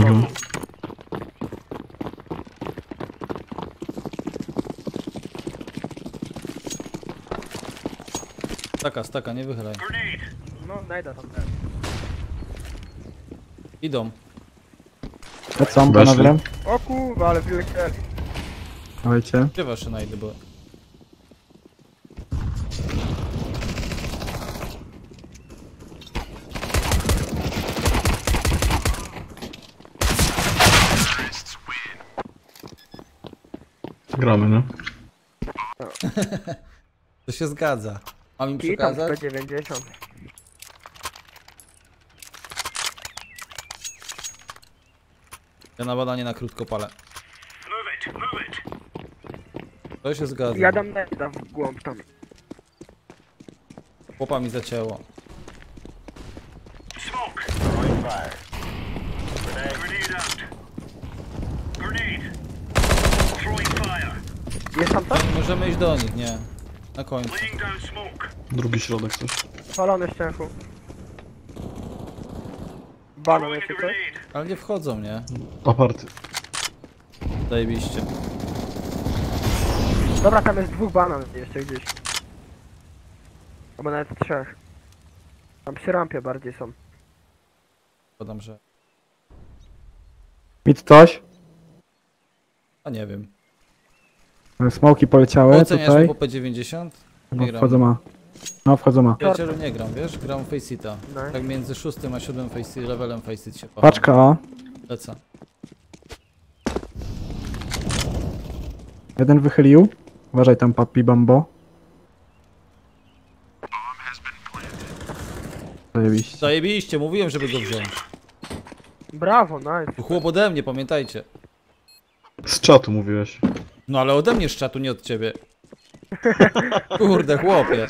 Staka, nie wychylaj. Grenade. No, najdę tam też. Idą. Lecą, Weszli. panowie. O kurwa, ale wylecieli. Dawajcie. Gdzie wasze najdy były? Gramy, nie? To się zgadza. Mam im I tam przekazać? 190. Ja na badanie na krótko palę. Move it, move it. To się zgadza. Ja dam neta w głąb tam. Chłopa mi zacięło. Smoke. Throwing fire. Grenade out. Grenade. Throwing fire. Jest tam coś? Możemy iść do nich, nie. Na końcu. Laying down smoke. Drugi środek coś. Palony ściechu. Banan Throwing jeszcze a coś? grenade. Ale nie wchodzą, nie? Aparty. Zajebiście. Dobra, tam jest 2 banan jeszcze gdzieś. Albo nawet 3. Tam przy rampie bardziej są. Podam, że... Mid coś. A nie wiem. Smoki poleciały Oceniasz tutaj. po P90? No, Nie gram. wchodzą ma. No, wchodzą ma. Przyjacielu nie gram, wiesz? Gram Faceita. No. Tak między 6 a 7 levelem Faceit się pacham. Paczka A. Lecę. Jeden wychylił. Uważaj tam, papi bambo. Zajebiście. Zajebiście, mówiłem, żeby go wziąć. Brawo, nice. To chłop ode mnie, pamiętajcie. Z czatu mówiłeś. No ale ode mnie z czatu, nie od ciebie. Kurde, chłopie.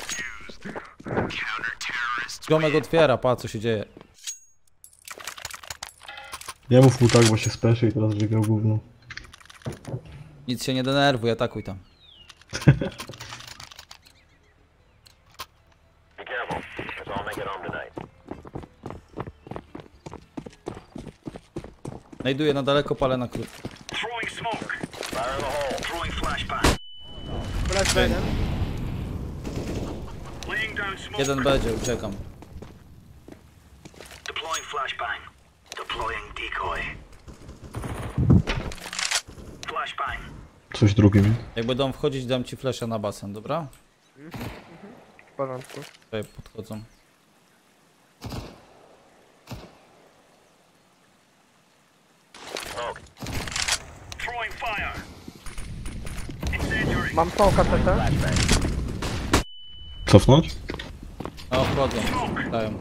Ziomek otwiera, pa co się dzieje. Nie mów mu tak, bo się speszy i teraz wygrał gówno. Nic się nie denerwuj, atakuj tam. Be careful. Let's all make it home tonight. Znajduję na daleko, palę na krótko. Throwing smoke. Fire in the hole. Throwing flashbang. Flash jeden. Laying down smoke. Jeden będzie, uciekam. Deploying flashbang. Deploying decoy. Flashbang. Coś drugie mi. Jak będą wchodzić, dam ci flesza na basen, dobra? W porządku. Tutaj podchodzą. Throwing fire. Incendiary. Mam smoka CT. Cofnąć? No, wchodzą. Dają.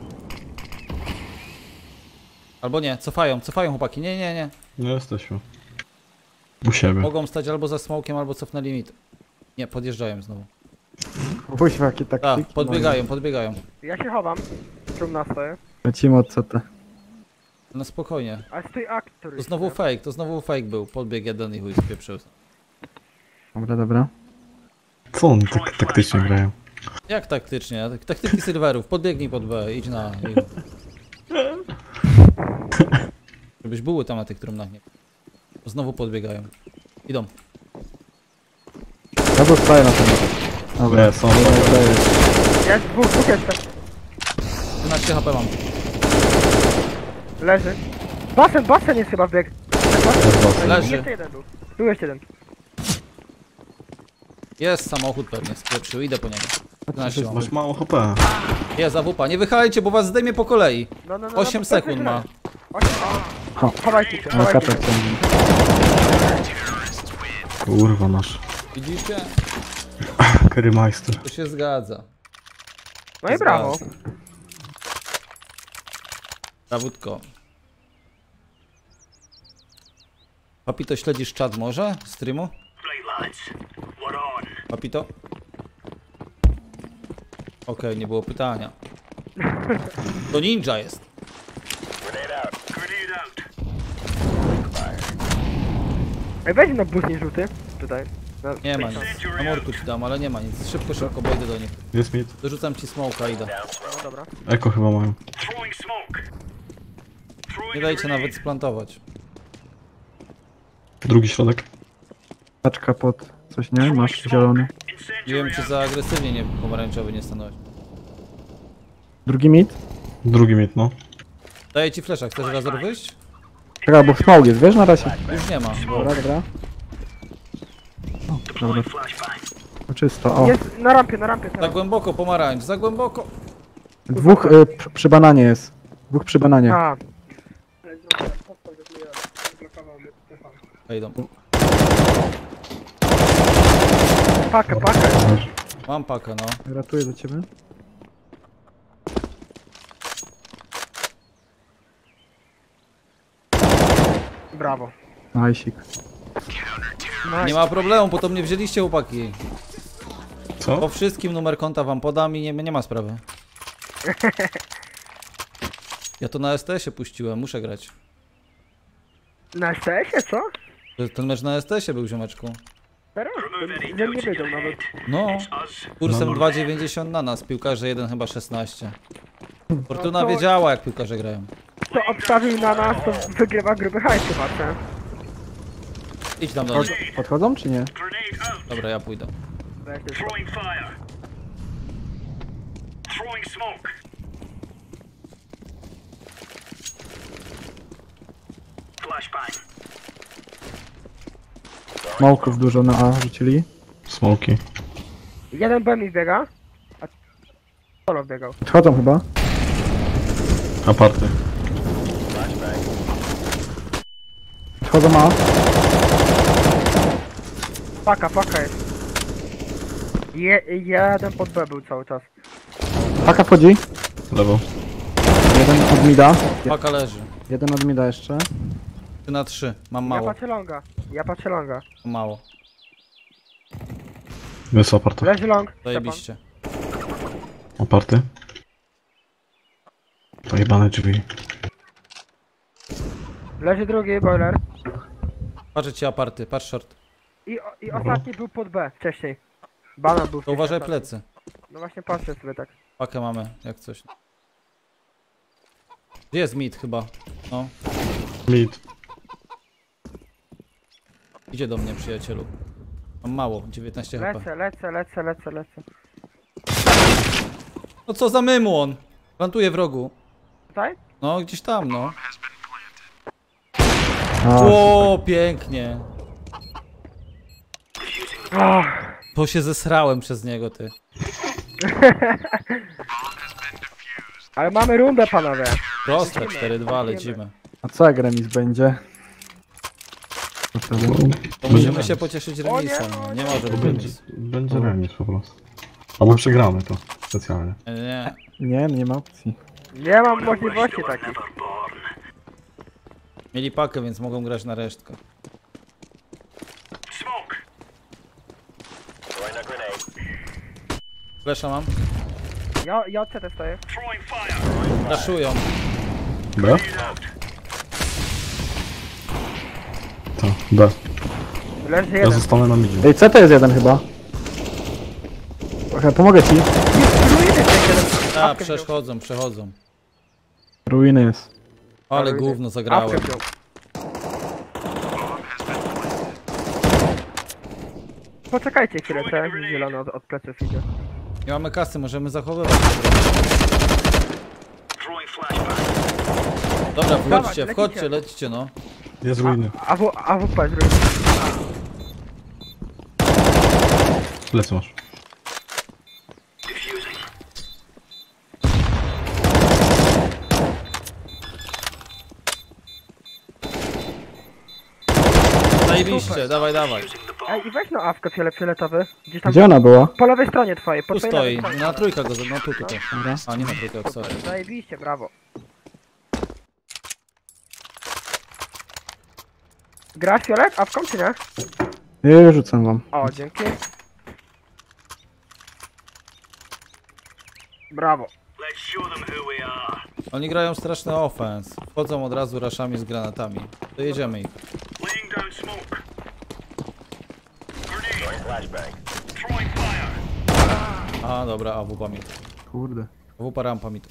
Albo nie, cofają chłopaki. Nie. Nie jesteśmy. U siebie. Mogą stać albo za smokiem, albo cofnęli mit. Nie, podjeżdżają znowu. Kuźwa, jakie Tak, taktyki. podbiegają. Ja się chowam. Trumna stoję. Lecimy od CT. No spokojnie. A stój aktor. To znowu fake był. Podbiegł jeden i chuj spieprzył. Dobra. Co oni tak taktycznie grają? Jak taktycznie? Taktyki serwerów. Podbiegnij pod B, idź na... Żebyś były tam na tych trumnach, nie? Znowu podbiegają. Idą. Ja zostaję na tym. Dobra. Nie, są. Jest dwóch jeszcze. 13 HP mam. Leży. Basen jest chyba bieg. Leży. Jeszcze jeden był. Tu jeszcze jeden. Jest samochód pewnie, spieprzył. Idę po niego. 15 mam. Masz mało HP. Jest AWP. Nie wychajcie, bo was zdejmie po kolei. No, 8 sekund ma. Chowajcie się, No chowajcie kaczek się. ciągnie. Kurwa nasz. Widzicie? Currymeister. To się zgadza. No i brawo. Zgadza. Zawódko. Papito, śledzisz czat może? Streamu? Right, lads. We're on. Papito? Okej, nie było pytania. To ninja jest. Grenade out. Grenade out. Ej, weź na buznie rzuty. Tutaj. Nie ma nic. Na morku ci dam, ale nie ma nic. Szybko, bo idę do nich. Jest mid. Dorzucam ci smoka, idę. No dobra. Eko chyba mają. Throwing smoke. Throwing Nie a dajcie grenade. nawet splantować. Drugi środek. Paczka pod coś, nie? Masz zielony. Nie wiem, Incendiary czy out. za agresywnie nie pomarańczowy nie stanąłeś. Drugi mid? Drugi mid, no. Daję ci flesza, chcesz razor wyjść? Czekaj, bo smoke jest, wiesz, na razie. Już nie ma. Dobra. Deploying flashbang. No czysto, o. Jest na rampie Za teraz. głęboko, pomarańcz, za głęboko. Dwóch przy bananie jest. Dwóch przy bananie. A. Idą. Pakę. Mam pakę, no. Ratuję do ciebie. Brawo. Najsik. Nie ma problemu, po to mnie wzięliście, chłopaki. Co? Po wszystkim numer konta wam podam i nie ma sprawy. Ja to na STS-ie puściłem, muszę grać. Na STS-ie, co? Ten mecz na STS-ie był, ziomeczku. Teraz? Żebym nie wiedział nawet. No, kursem 2,90 na nas, piłkarze 1 chyba 16. Fortuna No to- wiedziała, jak piłkarze grają. Kto obstawił na nas, to wygrywa gruby hajs chyba, co? Idź tam do nich. Podchodzą czy nie? Grenade out. Dobra, ja pójdę. Weź ty. Throwing fire. Throwing smoke. Flashbang. Smoków dużo na A rzucili. Smoki. Jeden B mi biega, a solo biegał. Podchodzą chyba. Aparty. Podchodzą A. Paka jest. Jeden pod B był cały czas. Paka wchodzi. Lewo. Jeden od mida. Paka leży. Jeden od mida jeszcze. 3 na 3, mam Ja mało. patrzę longa. Mam mało. Jest aparty. Leży long. Zajebiście. Aparty. Pojebane drzwi. Leży drugi boiler. Patrzę ci aparty, patrz short. I ostatni był pod B wcześniej. Banan był To wcześniej uważaj ostatni. plecy. No właśnie patrzę sobie tak. Pakę mamy, jak coś. Gdzie jest mid chyba? No, Mid. idzie do mnie, przyjacielu. Mam mało, 19 HP. Lecę. No co za mymłon? Plantuje w rogu. Tutaj? No, gdzieś tam, no. A, O, pięknie. Ach, To się zesrałem przez niego, ty. ale mamy rundę, panowie. Proste, 4-2, lecimy. a co jak remis będzie? To wtedy. To musimy się pocieszyć O nie, remisem. o Nie nie. może być Będzie, remis. będzie remis po prostu. Albo przegramy to specjalnie. Nie. Nie ma opcji. Nie mam możliwości takich. Mieli pakę, więc mogą grać na resztkę. Smoke. Flesza mam. Ja od CT stoję. Throwing fire. Flaszują. B? Out. Tak, B. Leży Ja jeden. zostanę na midzie. Ej, CT jest jeden chyba. Okej, pomogę ci. Ruiny jest jeden. A, Apkę wziął. przechodzą. Ruiny jest. Ale Ruiny. gówno zagrałem. Apkę wziął. Poczekajcie chwilę, ten zielony od pleców idzie. Nie mamy kasy, możemy zachowywać. Throwing flashbang. Dobra, Dawaj, wchodźcie, lećcie, no. Jest ruiny. AWP jest ruiny. Lecę masz. Diffusing. Zajebiście, dawaj. Using the bomb. Ej, i weź no awkę fioletowy. Gdzieś tam Gdzie ona była? po lewej stronie twojej, po Tu twojej stoi, lewej stronie. na trójkę go, no tu tutaj. Dobra. A, nie na trójkę, sorry. Zajebiście, brawo. Grasz fiolet? Awką czy nie? Ja rzucam wam. O, dzięki. Brawo. Let's show them who we are. Oni grają straszny offense. Wchodzą od razu raszami z granatami. To jedziemy ich. Laying down smoke. Grenade. Throwing fire. A, dobra, AWP mi. Kurde. AWP rampa mi.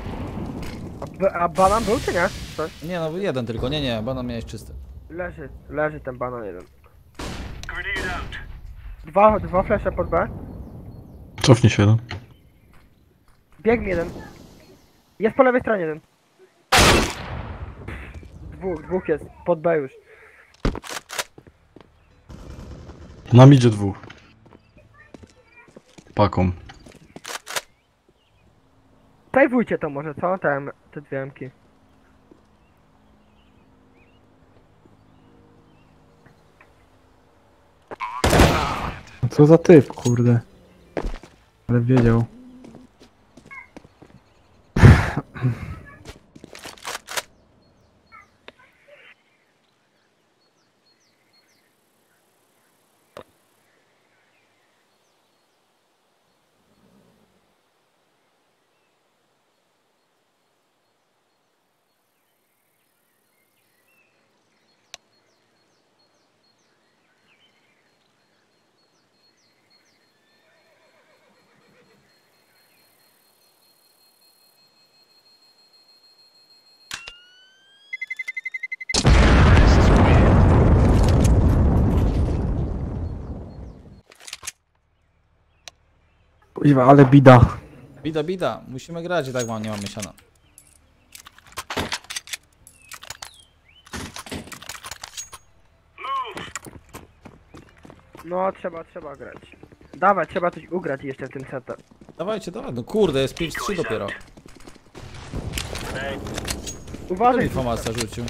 A banan był czy nie? Coś? Nie no, jeden tylko, nie, banan miałeś czysty. Leży ten banan jeden. Grenade out. Dwa flesze pod B. Cofnij się jeden. Biegnie jeden. Jest po lewej stronie jeden. Dwóch jest, pod B już. Na midzie dwóch. Paką. Sejwujcie to może, co? Te dwie M-ki. Co za typ, kurde. Ale wiedział. Kuźwa, ale bida. Bida. Musimy grać i tak nie mamy siana. No, trzeba grać. Dawaj, trzeba coś ugrać jeszcze w tym setem. Dawajcie, no kurde, jest 5-3 dopiero. Uważaj, Informacja rzucił.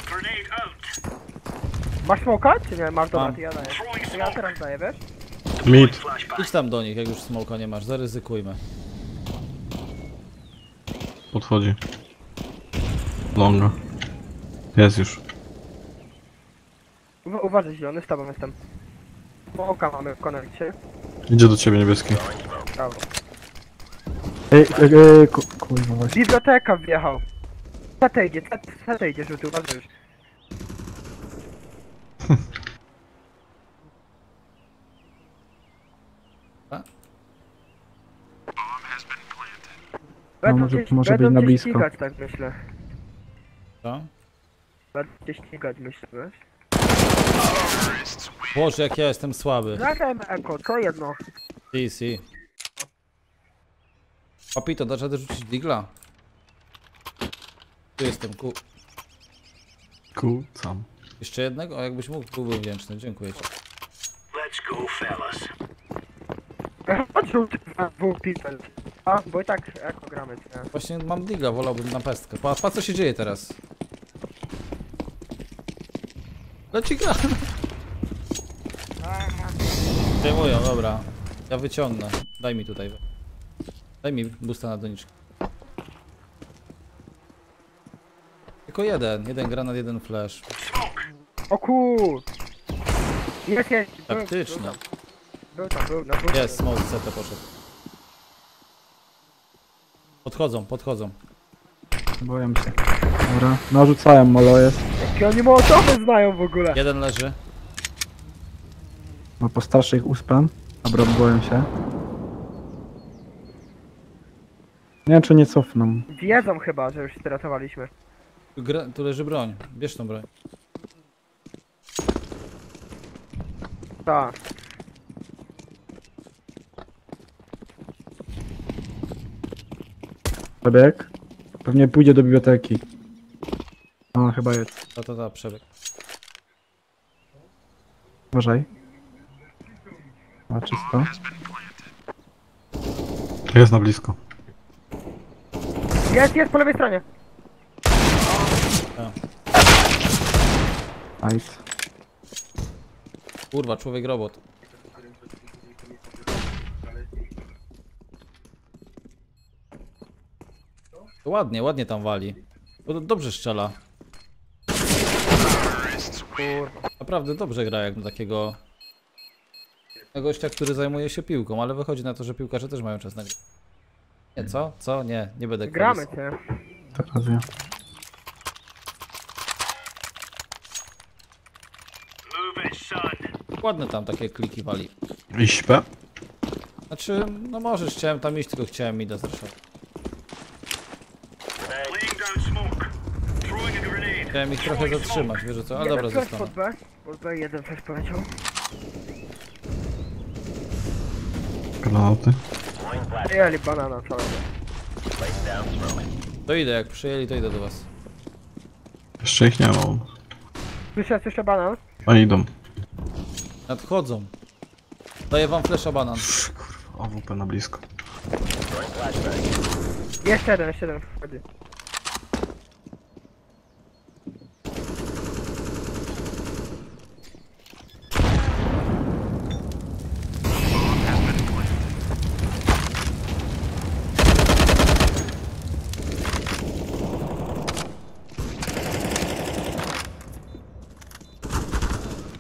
masz smoka? Czy nie? Masz, dobra, Mam. to ja daję. To ja teraz daję, wiesz? Mid. Idź tam do nich, jak już smoka nie masz, zaryzykujmy. Podchodzi. Longa. Jest już. Uważaj, zielony, z tobą jestem. Smoka mamy w konekcie. Idzie do ciebie niebieski. Brawo. Kurwa właśnie. Biblioteka wjechał. CT idzie, rzuty, uważaj już. No, może być na cię blisko. ścigać, tak myślę. Co? Będą cię ścigać, myślę, wiesz? Boże, jak ja jestem słaby. Zagrajmy eko, co jedno? DC. Papito, dasz radę rzucić digla? Tu jestem, Sam. Jeszcze jednego? O, jakbyś mógł, byłbym wdzięczny, dziękuję ci. Let's go, fellas. Chodź żółty dwóch pixel. A, bo i tak eko gramy, nie? Właśnie mam digla, wolałbym na pestkę. Pa co się dzieje teraz? Leci gra. Zdejmują, dobra. Ja wyciągnę. Daj mi tutaj. Daj mi boosta na doniczkę. Tylko jeden granat, jeden flash. O kur... Jest. Taktyczne. Był tam. Jest, smoke CT poszedł. Podchodzą. Boję się. Dobra. No rzucają, molo jest. Jakie oni mołotowy znają w ogóle. Jeden leży. No po starszych uspam. Dobra, boję się. Nie wiem czy nie cofną. Wiedzą chyba, że już stratowaliśmy. Tu leży broń. Bierz tą broń. Tak. Przebieg. Pewnie pójdzie do biblioteki. O, chyba jest. Przebieg. Uważaj. A czysto. Jest na blisko. Jest po lewej stronie. Nice. Kurwa, człowiek robot. Ładnie tam wali. Dobrze strzela. Kurwa. Naprawdę dobrze gra jak na takiego gościa, który zajmuje się piłką, ale wychodzi na to, że piłkarze też mają czas na grę. Nie, co? Co? Nie będę Gramy, kłamał. nie? Teraz ja. Move it, son. Ładne tam takie kliki wali. I śpę. Znaczy, no możesz, chciałem tam iść, tylko chciałem mi zresztą. Laying down smoke. Throwing a grenade. Chciałem ich trochę zatrzymać, wiesz co? Ale dobra, Jeden zostanę. pod B. Pod B jeden flash poleciał. Granaty. Jeli banana całego. To idę, jak przyjęli, to idę do was. Jeszcze ich nie mam. Słyszę banan? A idą. Nadchodzą. Daję wam flesza banan. Kurwa, AWP na blisko. Jeszcze jeden wchodzi.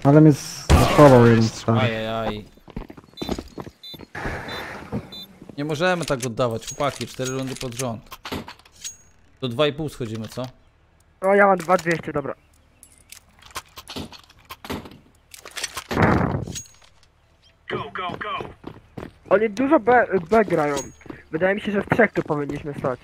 Ale mnie zaszował jeden strzał. Ajajaj. Nie możemy tak oddawać, chłopaki, 4 rundy pod rząd. Do 2,5 schodzimy, co? No ja mam 2200, dobra. Go, go, go. Oni dużo B grają. Wydaje mi się, że w 3 tu powinniśmy stać.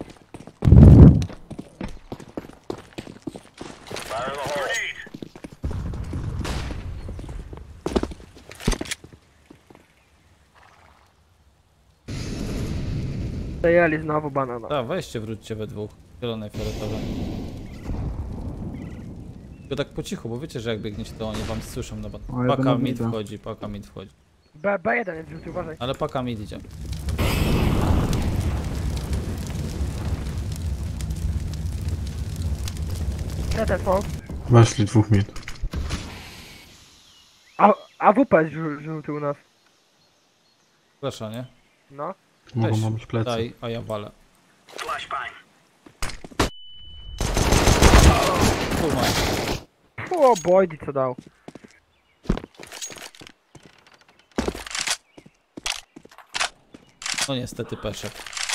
Przejęli znowu banana. Tak, weźcie, wróćcie we dwóch. Zielone i fioletowe. Tylko tak po cichu, bo wiecie, że jak biegniecie, to oni wam słyszą na ban. O, jeden Paka od mid mida. wchodzi, paka mid wchodzi. B1 jest wrzucił, uważaj. Ale paka mid idzie. TTV. Weszli 2 mit. AWP jest żółty u nas. Flesza, nie? No. Mogą Weź, mam plecy. daj, a ja walę. Flashbang. Kurwa. O, Boyd co dał. No niestety peszek.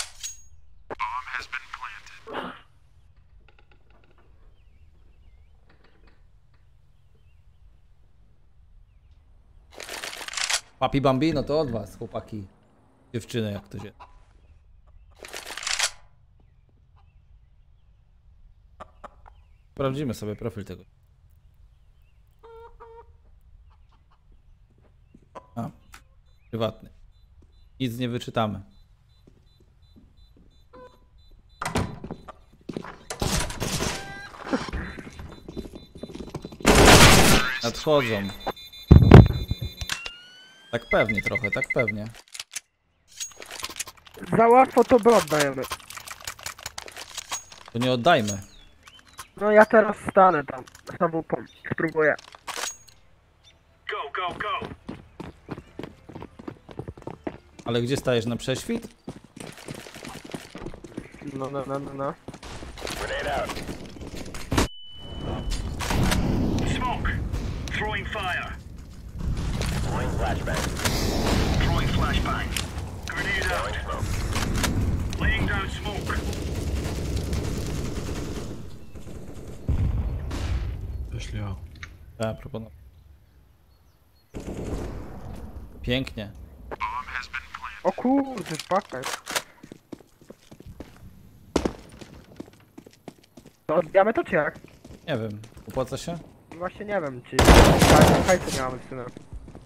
Papi Bambino to od was, chłopaki. Dziewczyny, jak to się... Sprawdzimy sobie profil tego. A, prywatny. Nic nie wyczytamy. Nadchodzą. Tak pewnie trochę, tak pewnie. Za łatwo to brod dajemy. To nie oddajmy. No ja teraz stanę tam. Z AWP. Spróbuję. Go, go, go. Ale gdzie stajesz, na prześwit? No. Smoke. Throwing fire. Throwing flashbang. Throwing flashbang. Grenade out. Laying down smoke. Weszli A. Tak, proponuję. Pięknie. O kurde, paka jest. To odbijamy to czy jak? Nie wiem, opłaca się? Właśnie nie wiem, czy... Hajce nie mamy w sumie.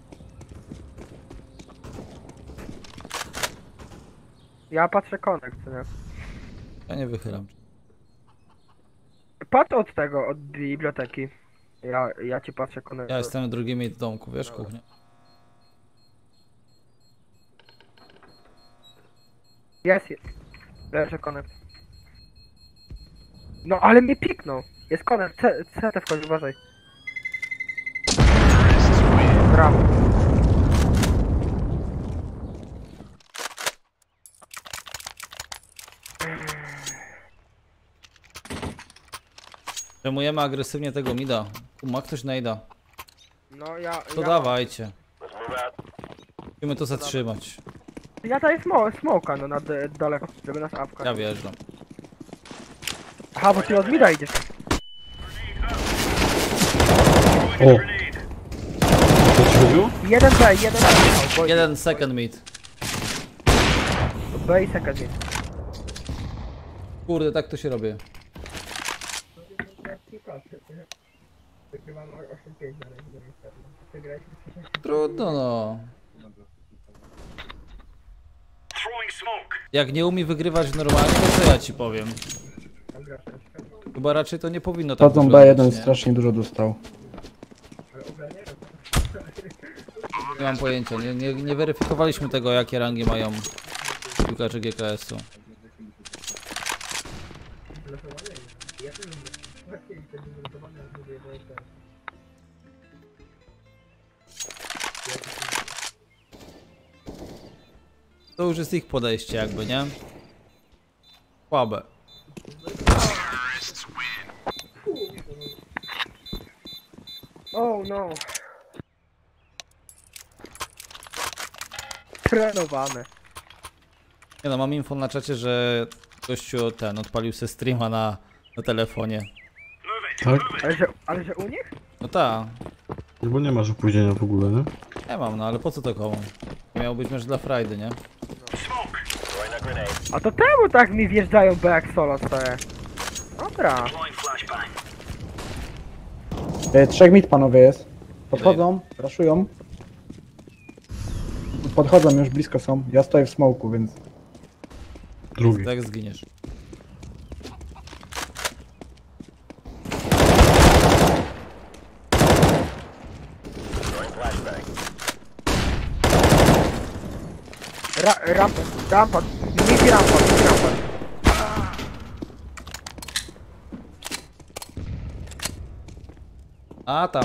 Ja patrzę connect, co nie? Ja nie wychylam. Patrz od tego, od biblioteki. Ja ci patrzę connect. Ja jestem w drugim jej domku, wiesz, kuchnia. Jest. Leży connect. No ale mnie piknął. Jest connect, CT wchodzi, uważaj. Brawo. Przejmujemy agresywnie tego mida. Ma ktoś najda. No ja... To dawajcie. Musimy to zatrzymać. Ja daję smoka no na daleko, żeby nas apkać. Ja wjeżdżam. Aha, bo ty od mida idziesz. O! Co ci chodziło? 1B, 1B. Jeden second mid. B i second mid. Kurde, tak to się robi. Trudno no. Throwing smoke. Jak nie umie wygrywać normalnie, to co ja ci powiem? Chyba raczej to nie powinno tak Chodzą wyglądać, B1 nie? strasznie dużo dostał. Nie mam pojęcia, nie weryfikowaliśmy tego, jakie rangi mają piłkarze GKS-u. To już jest ich podejście jakby, nie? Słabe. Oh no. Trenowane. Nie no, mam info na czacie, że gościu ten odpalił se streama na telefonie. Tak? Ale że u nich? No ta, Bo nie masz opóźnienia w ogóle, nie? nie mam, no ale po co to komu? Miał być mecz dla frajdy, nie? A to temu tak mi wjeżdżają B jak solo stoję. Dobra. Trzech mid panowie jest. Podchodzą, raszują. Podchodzą, już blisko są. Ja stoję w smoku, więc... Drugi. Tak zginiesz. Rampa. Mid rampa. A tam.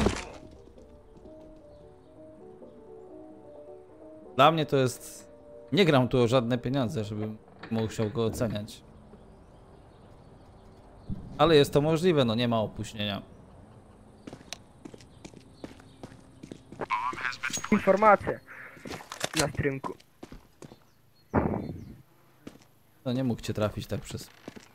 Dla mnie to jest... Nie gram tu o żadne pieniądze, żebym musiał go oceniać. Ale jest to możliwe, no nie ma opóźnienia. Informacje. Na streamku. No nie mógł cię trafić tak przez...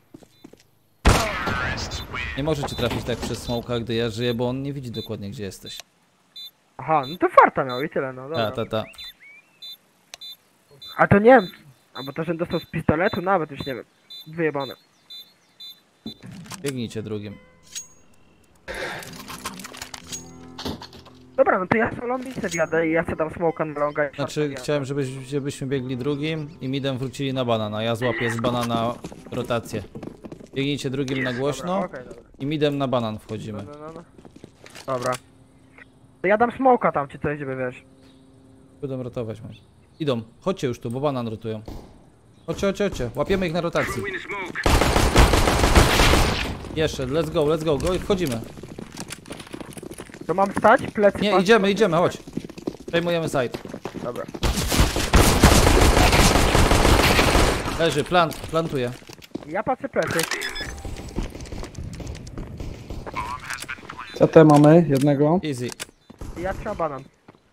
Nie może cię trafić tak przez smoka, gdy ja żyję, bo on nie widzi dokładnie gdzie jesteś. Aha, no to farta miał i tyle, no dobra. Ta. A to nie wiem. Albo to, że dostał z pistoletu, nawet już nie wiem. Wyjebane. Biegnijcie drugim. Dobra, no to ja solo misę wjadę i ja chcę tam smoka na longa i Znaczy farta chciałem, żebyśmy biegli drugim i midem wrócili na banana. Ja złapię z banana rotację. Biegnijcie drugim na głośno Okej, dobra. i midem na banan wchodzimy. No. Dobra. To ja dam smoka tam czy coś, żeby wiesz. Będą rotować może. Idą, chodźcie już tu, bo banan rotują. Chodźcie. Łapiemy ich na rotacji. Jeszcze, let's go i wchodzimy. To mam stać? Plecy Nie, patrzę. idziemy, chodź. Przejmujemy side. Dobra. Leży, plantuje. Ja patrzę plecy. CT mamy, jednego. Easy. Ja trzeba banan.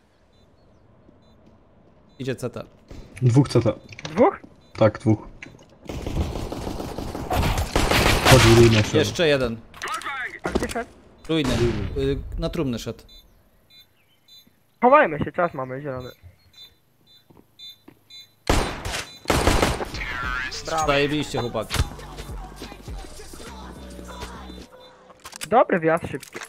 Idzie CT. Dwóch CT. Dwóch? Tak, dwóch. Chodzi ruinę się. Jeszcze jeden. A gdzie szedł? Ruiny. Na trumny szedł. Chowajmy się, czas mamy, zielony. Brawo. Zajebiście chłopaki. Dobry wjazd, szybki.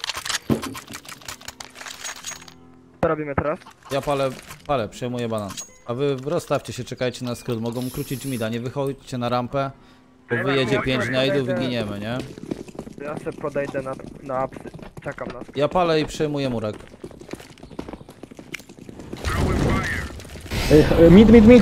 Co robimy teraz? Ja palę, przejmuję banan. A wy rozstawcie się, czekajcie na skrót. Mogą krócić mida, nie wychodźcie na rampę. Bo wyjedzie 5 najdów, wyginiemy, nie? Ja sobie podejdę na apsy. Czekam na Ja palę i przejmuję murek. Mid.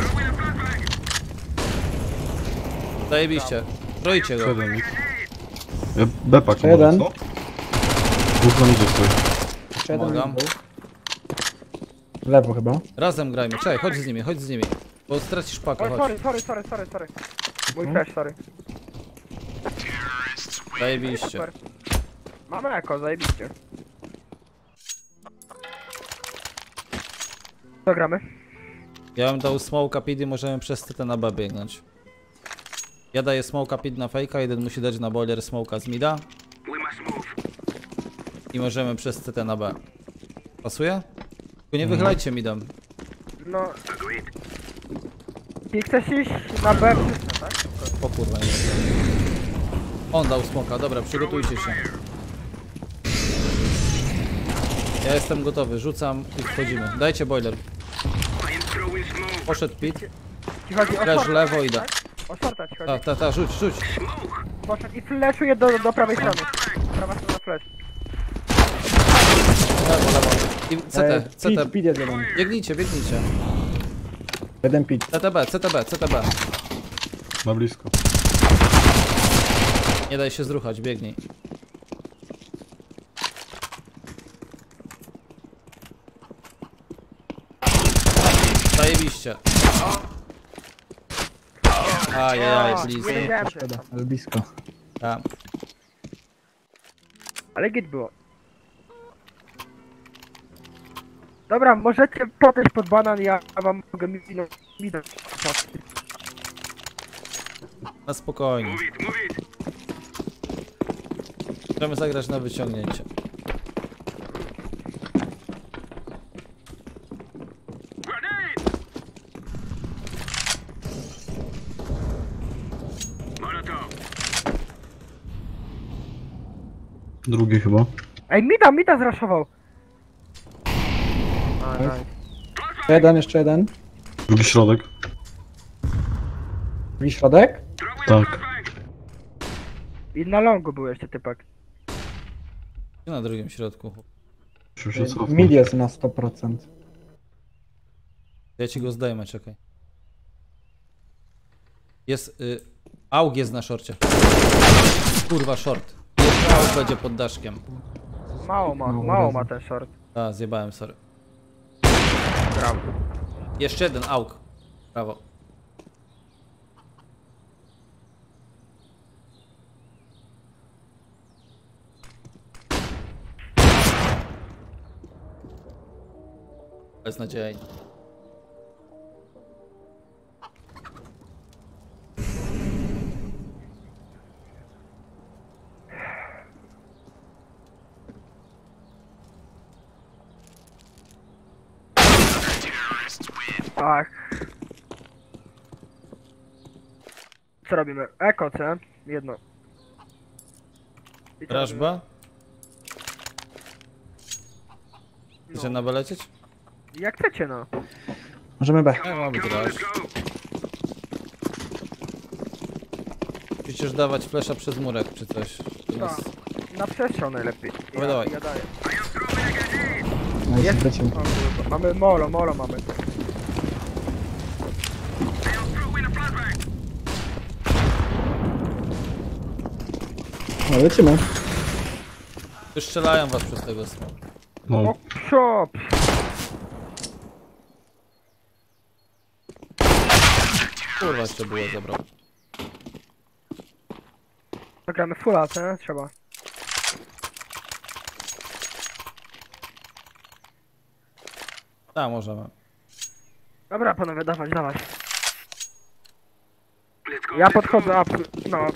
Zajebiście. Trojcie go. Siedem ich. Ja bepak Jeszcze jeden. co? Dwóch nam idzie stoi. Jeszcze jeden Pomagam. mid był. W lewo chyba. Razem grajmy. Czekaj, chodź z nimi. Bo stracisz pakę, O, chodź. sorry. Mój flash, sorry. Zajebiście. Super. Mamy eko, zajebiście. Co gramy? Ja bym dał smoke pid i możemy przez CT na B biegnąć. Ja daję smoke pid na fejka, jeden musi dać na boiler smoka z mida. I możemy przez CT na B. Pasuje? Tylko nie wychylajcie midem. No. I chcesz iść na B, tak? O kurwa, nie. On dał smoka, dobra, przygotujcie się. Ja jestem gotowy, rzucam i wchodzimy. Dajcie boiler. Poszedł pit. Ci chodzi o Flash shorta, lewo i da. tak? O shorta ci chodzi. Ta, rzuć. Poszedł i flashuje do prawej strony. Prawa strona flash. Lewo. I CT. Pit jest jeden. Biegnijcie. Jeden pit. CTB. Na blisko. Nie daj się zruchać, biegnij. Zajebiście. Ajajaj, Nie blisko. wiedziałem, że Szkoda, tam. ale blisko. Tak. Ale git było. Dobra, możecie podejść pod banan, ja wam mogę mi dać. Na spokojnie. Move it. Możemy zagrać na wyciągnięcie. Grenade! Molotov. Drugi chyba. Ej, Mida zraszował. A, nice. Jeszcze jeden. Drugi środek. Drugi środek. Tak. I na longu był jeszcze typek. I na drugim środku. Musiał się cofnąć. Mid jest na 100%. Ja ci go zdejmę, czekaj. Jest... AUG jest na szorcie. Kurwa, short. Jeszcze AUG będzie pod daszkiem. Mało ma ten short. A, zjebałem, sorry. Brawo. Jeszcze jeden AUG. Brawo. Beznadziejnie. Tak. Co robimy? Eko, co? Jedno. I co robimy? Raszba? Chcecie na B lecieć? Jak chcecie, no. Możemy B. Jak ma być rasz? Musisz dawać flesza przez murek czy coś. To Tak. jest... Na przestrzał najlepiej. Dawaj. Ja daję. No Jest. jest. O, kurwa. Mamy molo mamy. No lecimy. Wystrzelają was przez tego smoka. No. O, psio. Kurwa, jeszcze było zabrał. Gramy fulla, co? Trzeba. Tak, możemy. Dobra, panowie, dawać. Ja podchodzę, no.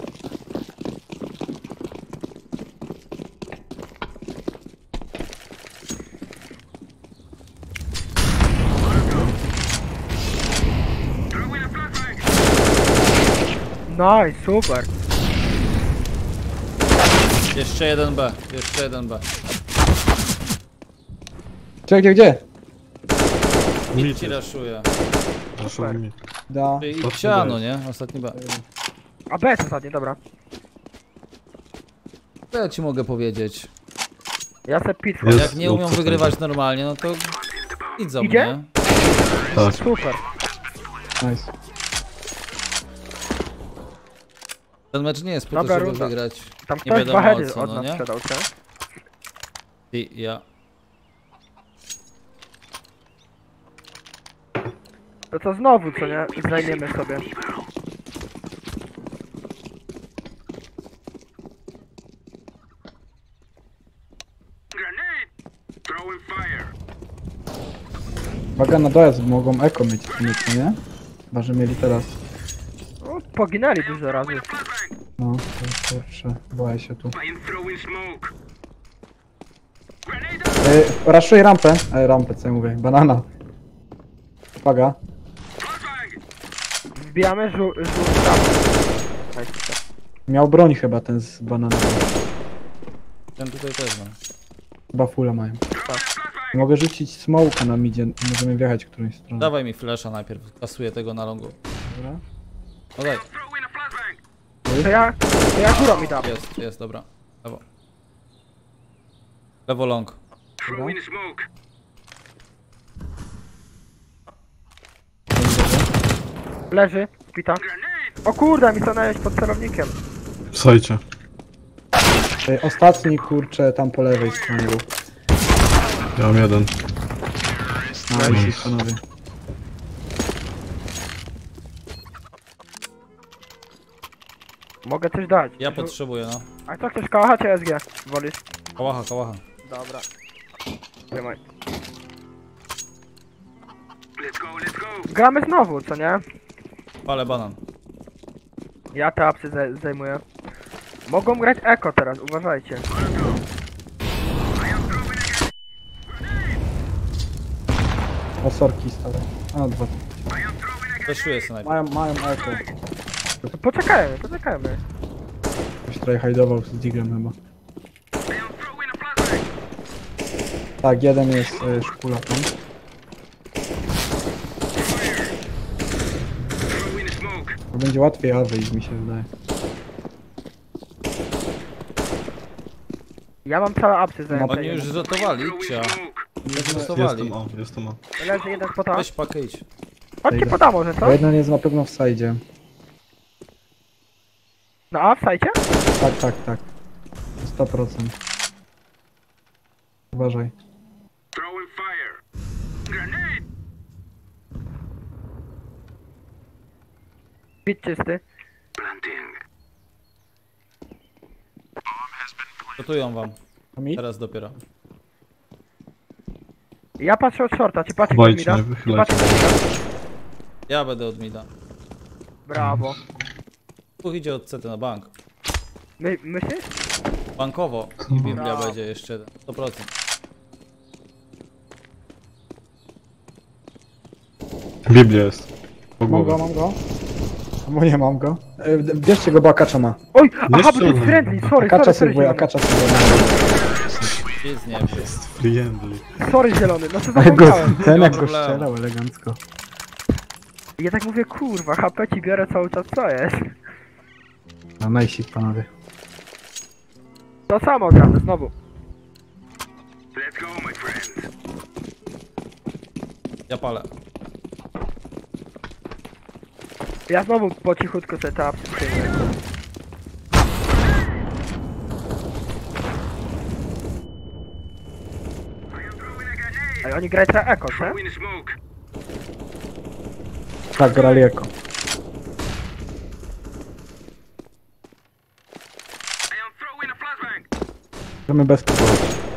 Nice, super. Jeszcze jeden B, jeszcze jeden B. Gdzie? Mid ci raszuje. Proszę mi. Da. I Ostatni psiano, B. nie? Ostatni B. A B jest ostatnie, dobra. Co ja ci mogę powiedzieć? Ja se pit. Jest. Jak nie umią Dobrze, wygrywać normalnie, no to idą Idzie? mnie. Tak. Super. Nice. Ten mecz nie jest po Dobra to, żeby runda. wygrać. Tam Nie ktoś wiadomo dwa heady o co, od no nas nie? sprzedał, co? I ja. No to znowu, co nie? Zajmiemy sobie. Grenade! Throwing fire. Uwaga, na dojazd mogą eko mieć, nie? Chyba, że mieli teraz. O, poginęli dużo razy. No, to kurczę, boję się tu. I am throwing smoke. Grenade! Raszuję rampę. Rampę, co ja mówię? Banana. Uwaga. Flashbang! Wbijamy żółt tam. Nice. Miał broń chyba ten z bananem. Ten tutaj też ma. Chyba fulla mają. Mogę rzucić smoke na midzie, możemy wjechać którąś stroną. Dawaj mi flesza najpierw, kasuję tego na longu. Dobra. No daj, Throwing a flashbang! To ja górą mi dam. jest, dobra. Lewo. Lewo long. Throwing smoke. Leży, pita. Grenade! O kurde, mi co najeść pod celownikiem. Słuchajcie. Ostatni kurczę tam po lewej stronie był. Ja mam jeden. Nice, panowie. Mogę coś dać. Ja potrzebuję, no. A co chcesz, kałacha czy SG? Wolisz? Kałacha, kałacha. Dobra. Trzymaj. Gramy znowu, co nie? Palę banan. Ja te apsy zajmuję. Mogą grać eko teraz, uważajcie. O, sorki stare. A, dwa. Fleszuję snajper. Mają eko. To poczekajmy. Ktoś trochę hajdował z diglem chyba. Tak, jeden jest szkula tam. To będzie łatwiej A wyjść, mi się wydaje. Ja mam całe apsy zajęte. Oni już zrotowali, cia. Już Jestem zrotowali. A, jestem A. Leży jeden spota. Weź pakę idź. Chodźcie poda może, co? Bo jeden jest na pewno w sajdzie. No a w sajcie? Tak. 100%. Uważaj. Bit czysty. Gotują wam. A mi? Teraz dopiero. Ja patrzę od shorta, ci patrzę Chowajcie, od nie mida. wychylajcie. Ja będę od mida. Brawo. Dwóch idzie od CT na bank. Myślisz? Bankowo. I Biblia Brawo. będzie jeszcze 100%. Biblia jest. Po Mam głowie. go. Bo nie mam go. Bierzcie go, bo akacza ma. Oj! Aha, bo to jest Jeszcze friendly, sorry, Akacza sorry, sobie, zielony. akacza sobie. Nic nie wiem. Friendly. Sorry zielony, no co Ale go, zapomniałem. ten ma jak go problemu. strzelał elegancko. Ja tak mówię, kurwa, HP ci biorę cały czas, co jest? No najsik panowie. To samo gramy, znowu. Ja palę. Ja znowu po cichutku sobie te apsy przyjmę. Ej, oni grają teraz eko, co? Tak, grali eko. Możemy bez próbować.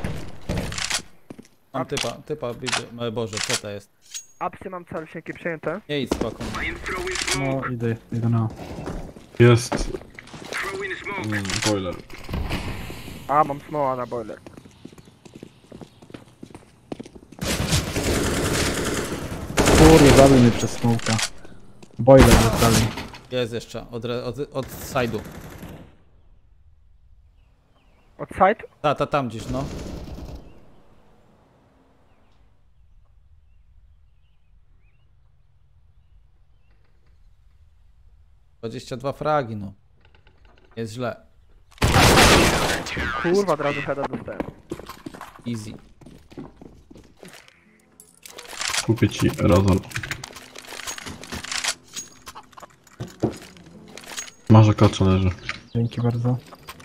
Mam typa Biblia. Boże, co to jest? Apsy mam całe wszystkie przejęte. Nie idź spaką. No idę na. Jest... boiler. A, mam smoła na boiler. Kurde, zabił mnie przez smołka. Boiler zostali. Jest jeszcze. Od side'u. Od site? Tam gdzieś, no. ...22 fragi, no. Jest źle. Kurwa, od razu heada dostałem. Easy. Kupię ci razem. Masz akacza leży. Dzięki bardzo.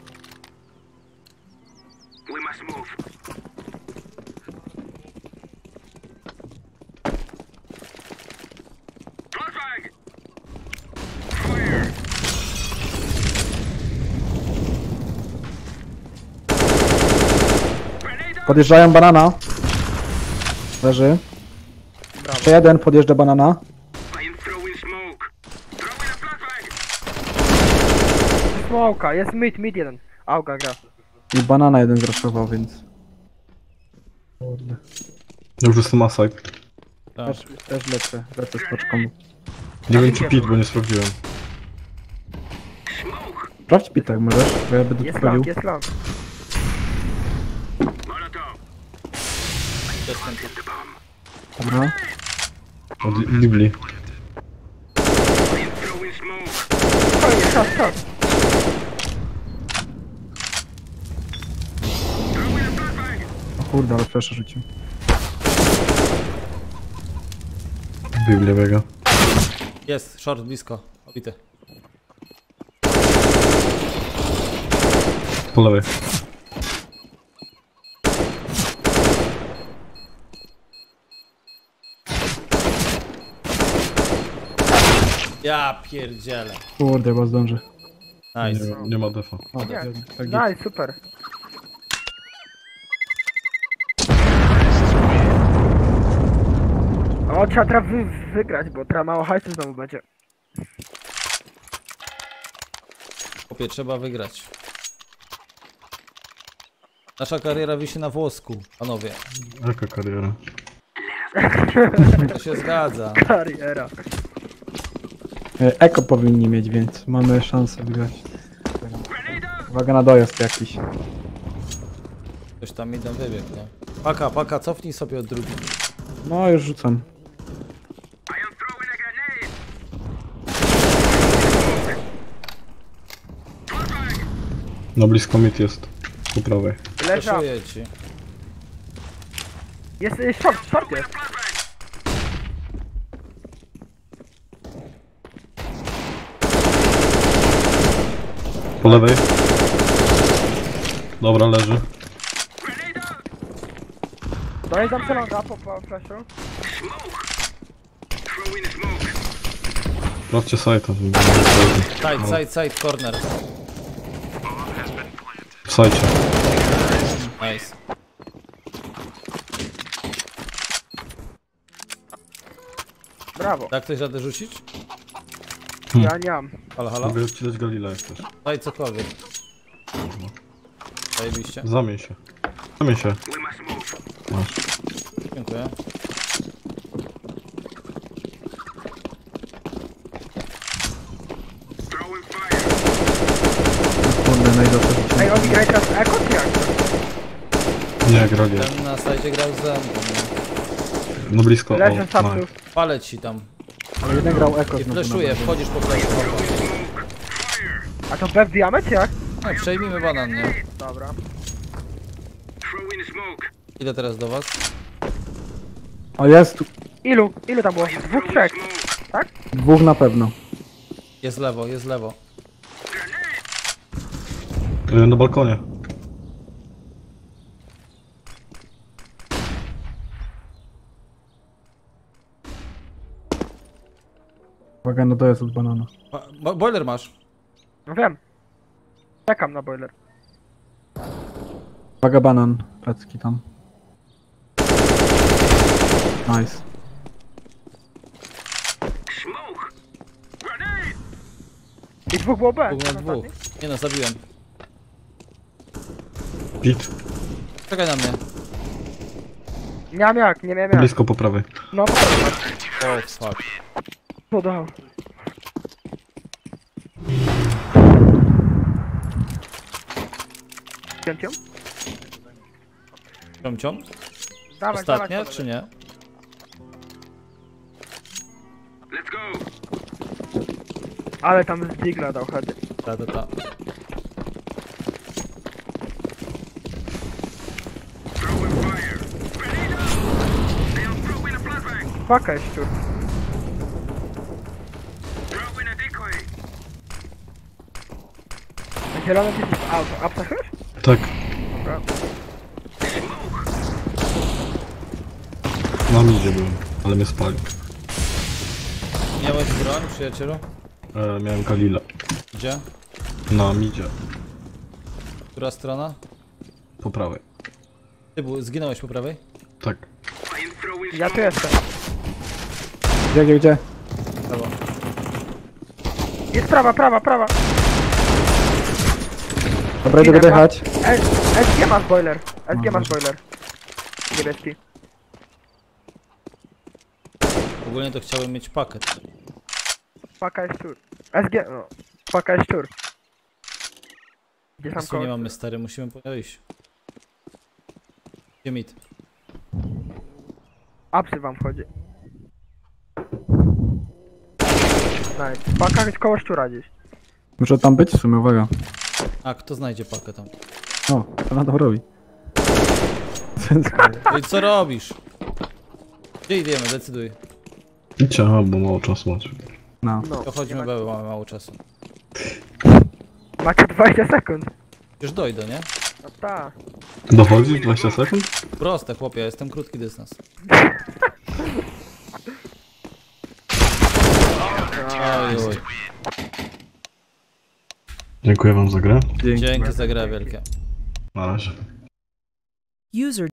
Podjeżdżają banana. Leży. Jeszcze jeden podjeżdża banana. Smoka, jest mid jeden. Auga gra. I banana jeden zraszował, więc. Kurde. Już jestem aside. Tak. Też lecę z paczką. Nie wiem czy pit, bo nie sprawdziłem. Sprawdź pitak możesz, bo ja będę Jest tu chodził. lang, jest lang. Jestem tu. Dobra. Od Bibli. Spokojnie, czas. O kurde, ale flasha rzucił. Biblia biega. Jest, short blisko. Obity. Po lewej. Ja pierdzielę. Kurde, bo zdąży. Nice. Nie ma defa. O, Nie. tak Nice, super. No trzeba teraz wygrać, bo teraz mało hajsu znowu będzie. Chłopie, trzeba wygrać. Nasza kariera wisi na włosku, panowie. Jaka kariera? To się zgadza. Kariera. Eko powinni mieć, więc mamy szansę wygrać. Uwaga na dojazd jakiś. Ktoś tam mi tam wybiegł, nie? Paka, cofnij sobie od drugiej. No już rzucam. No blisko mit jest. Po prawej. Leża. Przeszuję ci. Jest short jest. Po lewej. Dobra, leży. Dojeżdżam celonga po flashu. Sprawdźcie sajta. Side, corner. W sajcie. Nice. Brawo. Tak ktoś radę rzucić? Ja nie mam. Halo? Mogę ci dać Galila jak chcesz. Daj cokolwiek. Zajebiście. Zamień się. Zamień się. Masz. Dziękuję. Kurde, najdę to rzucić. Ej, oni grają teraz eko czy jak? Nie, grali. Ten na sajdzie grał ze mną. No blisko. Leżę O, sapsów. nice. Palę ci tam. Ale jeden grał eko I znowu na fleszuje, bazie. wchodzisz po flashu. A to B wbijamy czy jak? No, przejmijmy banan, nie? Dobra. Idę teraz do was. O jest, tu Ilu tam było? Dwóch, trzech. dwóch na pewno. Jest lewo. Na balkonie. Uwaga na dojazd od banana. Boiler masz. No wiem. Czekam na boiler. Uwaga banan, plecki tam. Nice. I dwóch było B. Dwóch na dwóch. Nie no, zabiłem. Pit. Czekaj na mnie. Nie miałem jak. Blisko po prawej. No, O, fuck. podał. Ciącią? Ciącią? Dawaj, Ostatnia, dawaj, czy nie? Ale tam z Digla dał hedy. Ta. Paka jest tu. Zielony jest w auto. Apsach już? Tak. Dobra. Na midzie byłem, ale mnie spali. Miałeś broń, przyjacielu? Miałem Galila. Gdzie? Na midzie. Która strona? Po prawej. Zginąłeś po prawej? Tak. Ja tu jestem. Gdzie? Prawo. Jest prawa. Dobra, idę dojechać. SG masz boiler. SG masz boiler. Niebieski. Ogólnie to chciałem mieć pakiet. Paka jest szczur. SG, no. Paka jest szczur. Gdzie tam Czasu nie koło? mamy, stary, musimy iść. Gdzie mit? Apsy wam wchodzi. Nice. Paka jest koło szczura gdzieś. Muszę tam być w sumie, uwaga. A, kto znajdzie pakę tam? O, co na to robi? I co robisz? Gdzie idziemy? Decyduj. Idźcie, aha, bo mało czasu macie. No. No. To chodźmy, bo mamy mało czasu. Macie 20 sekund. Już dojdę, nie? No ta. Dochodzi 20 sekund? Proste, chłopie, ja jestem krótki dystans. Oj. Dziękuję wam za grę. Dzięki za grę wielkie. Na razie. User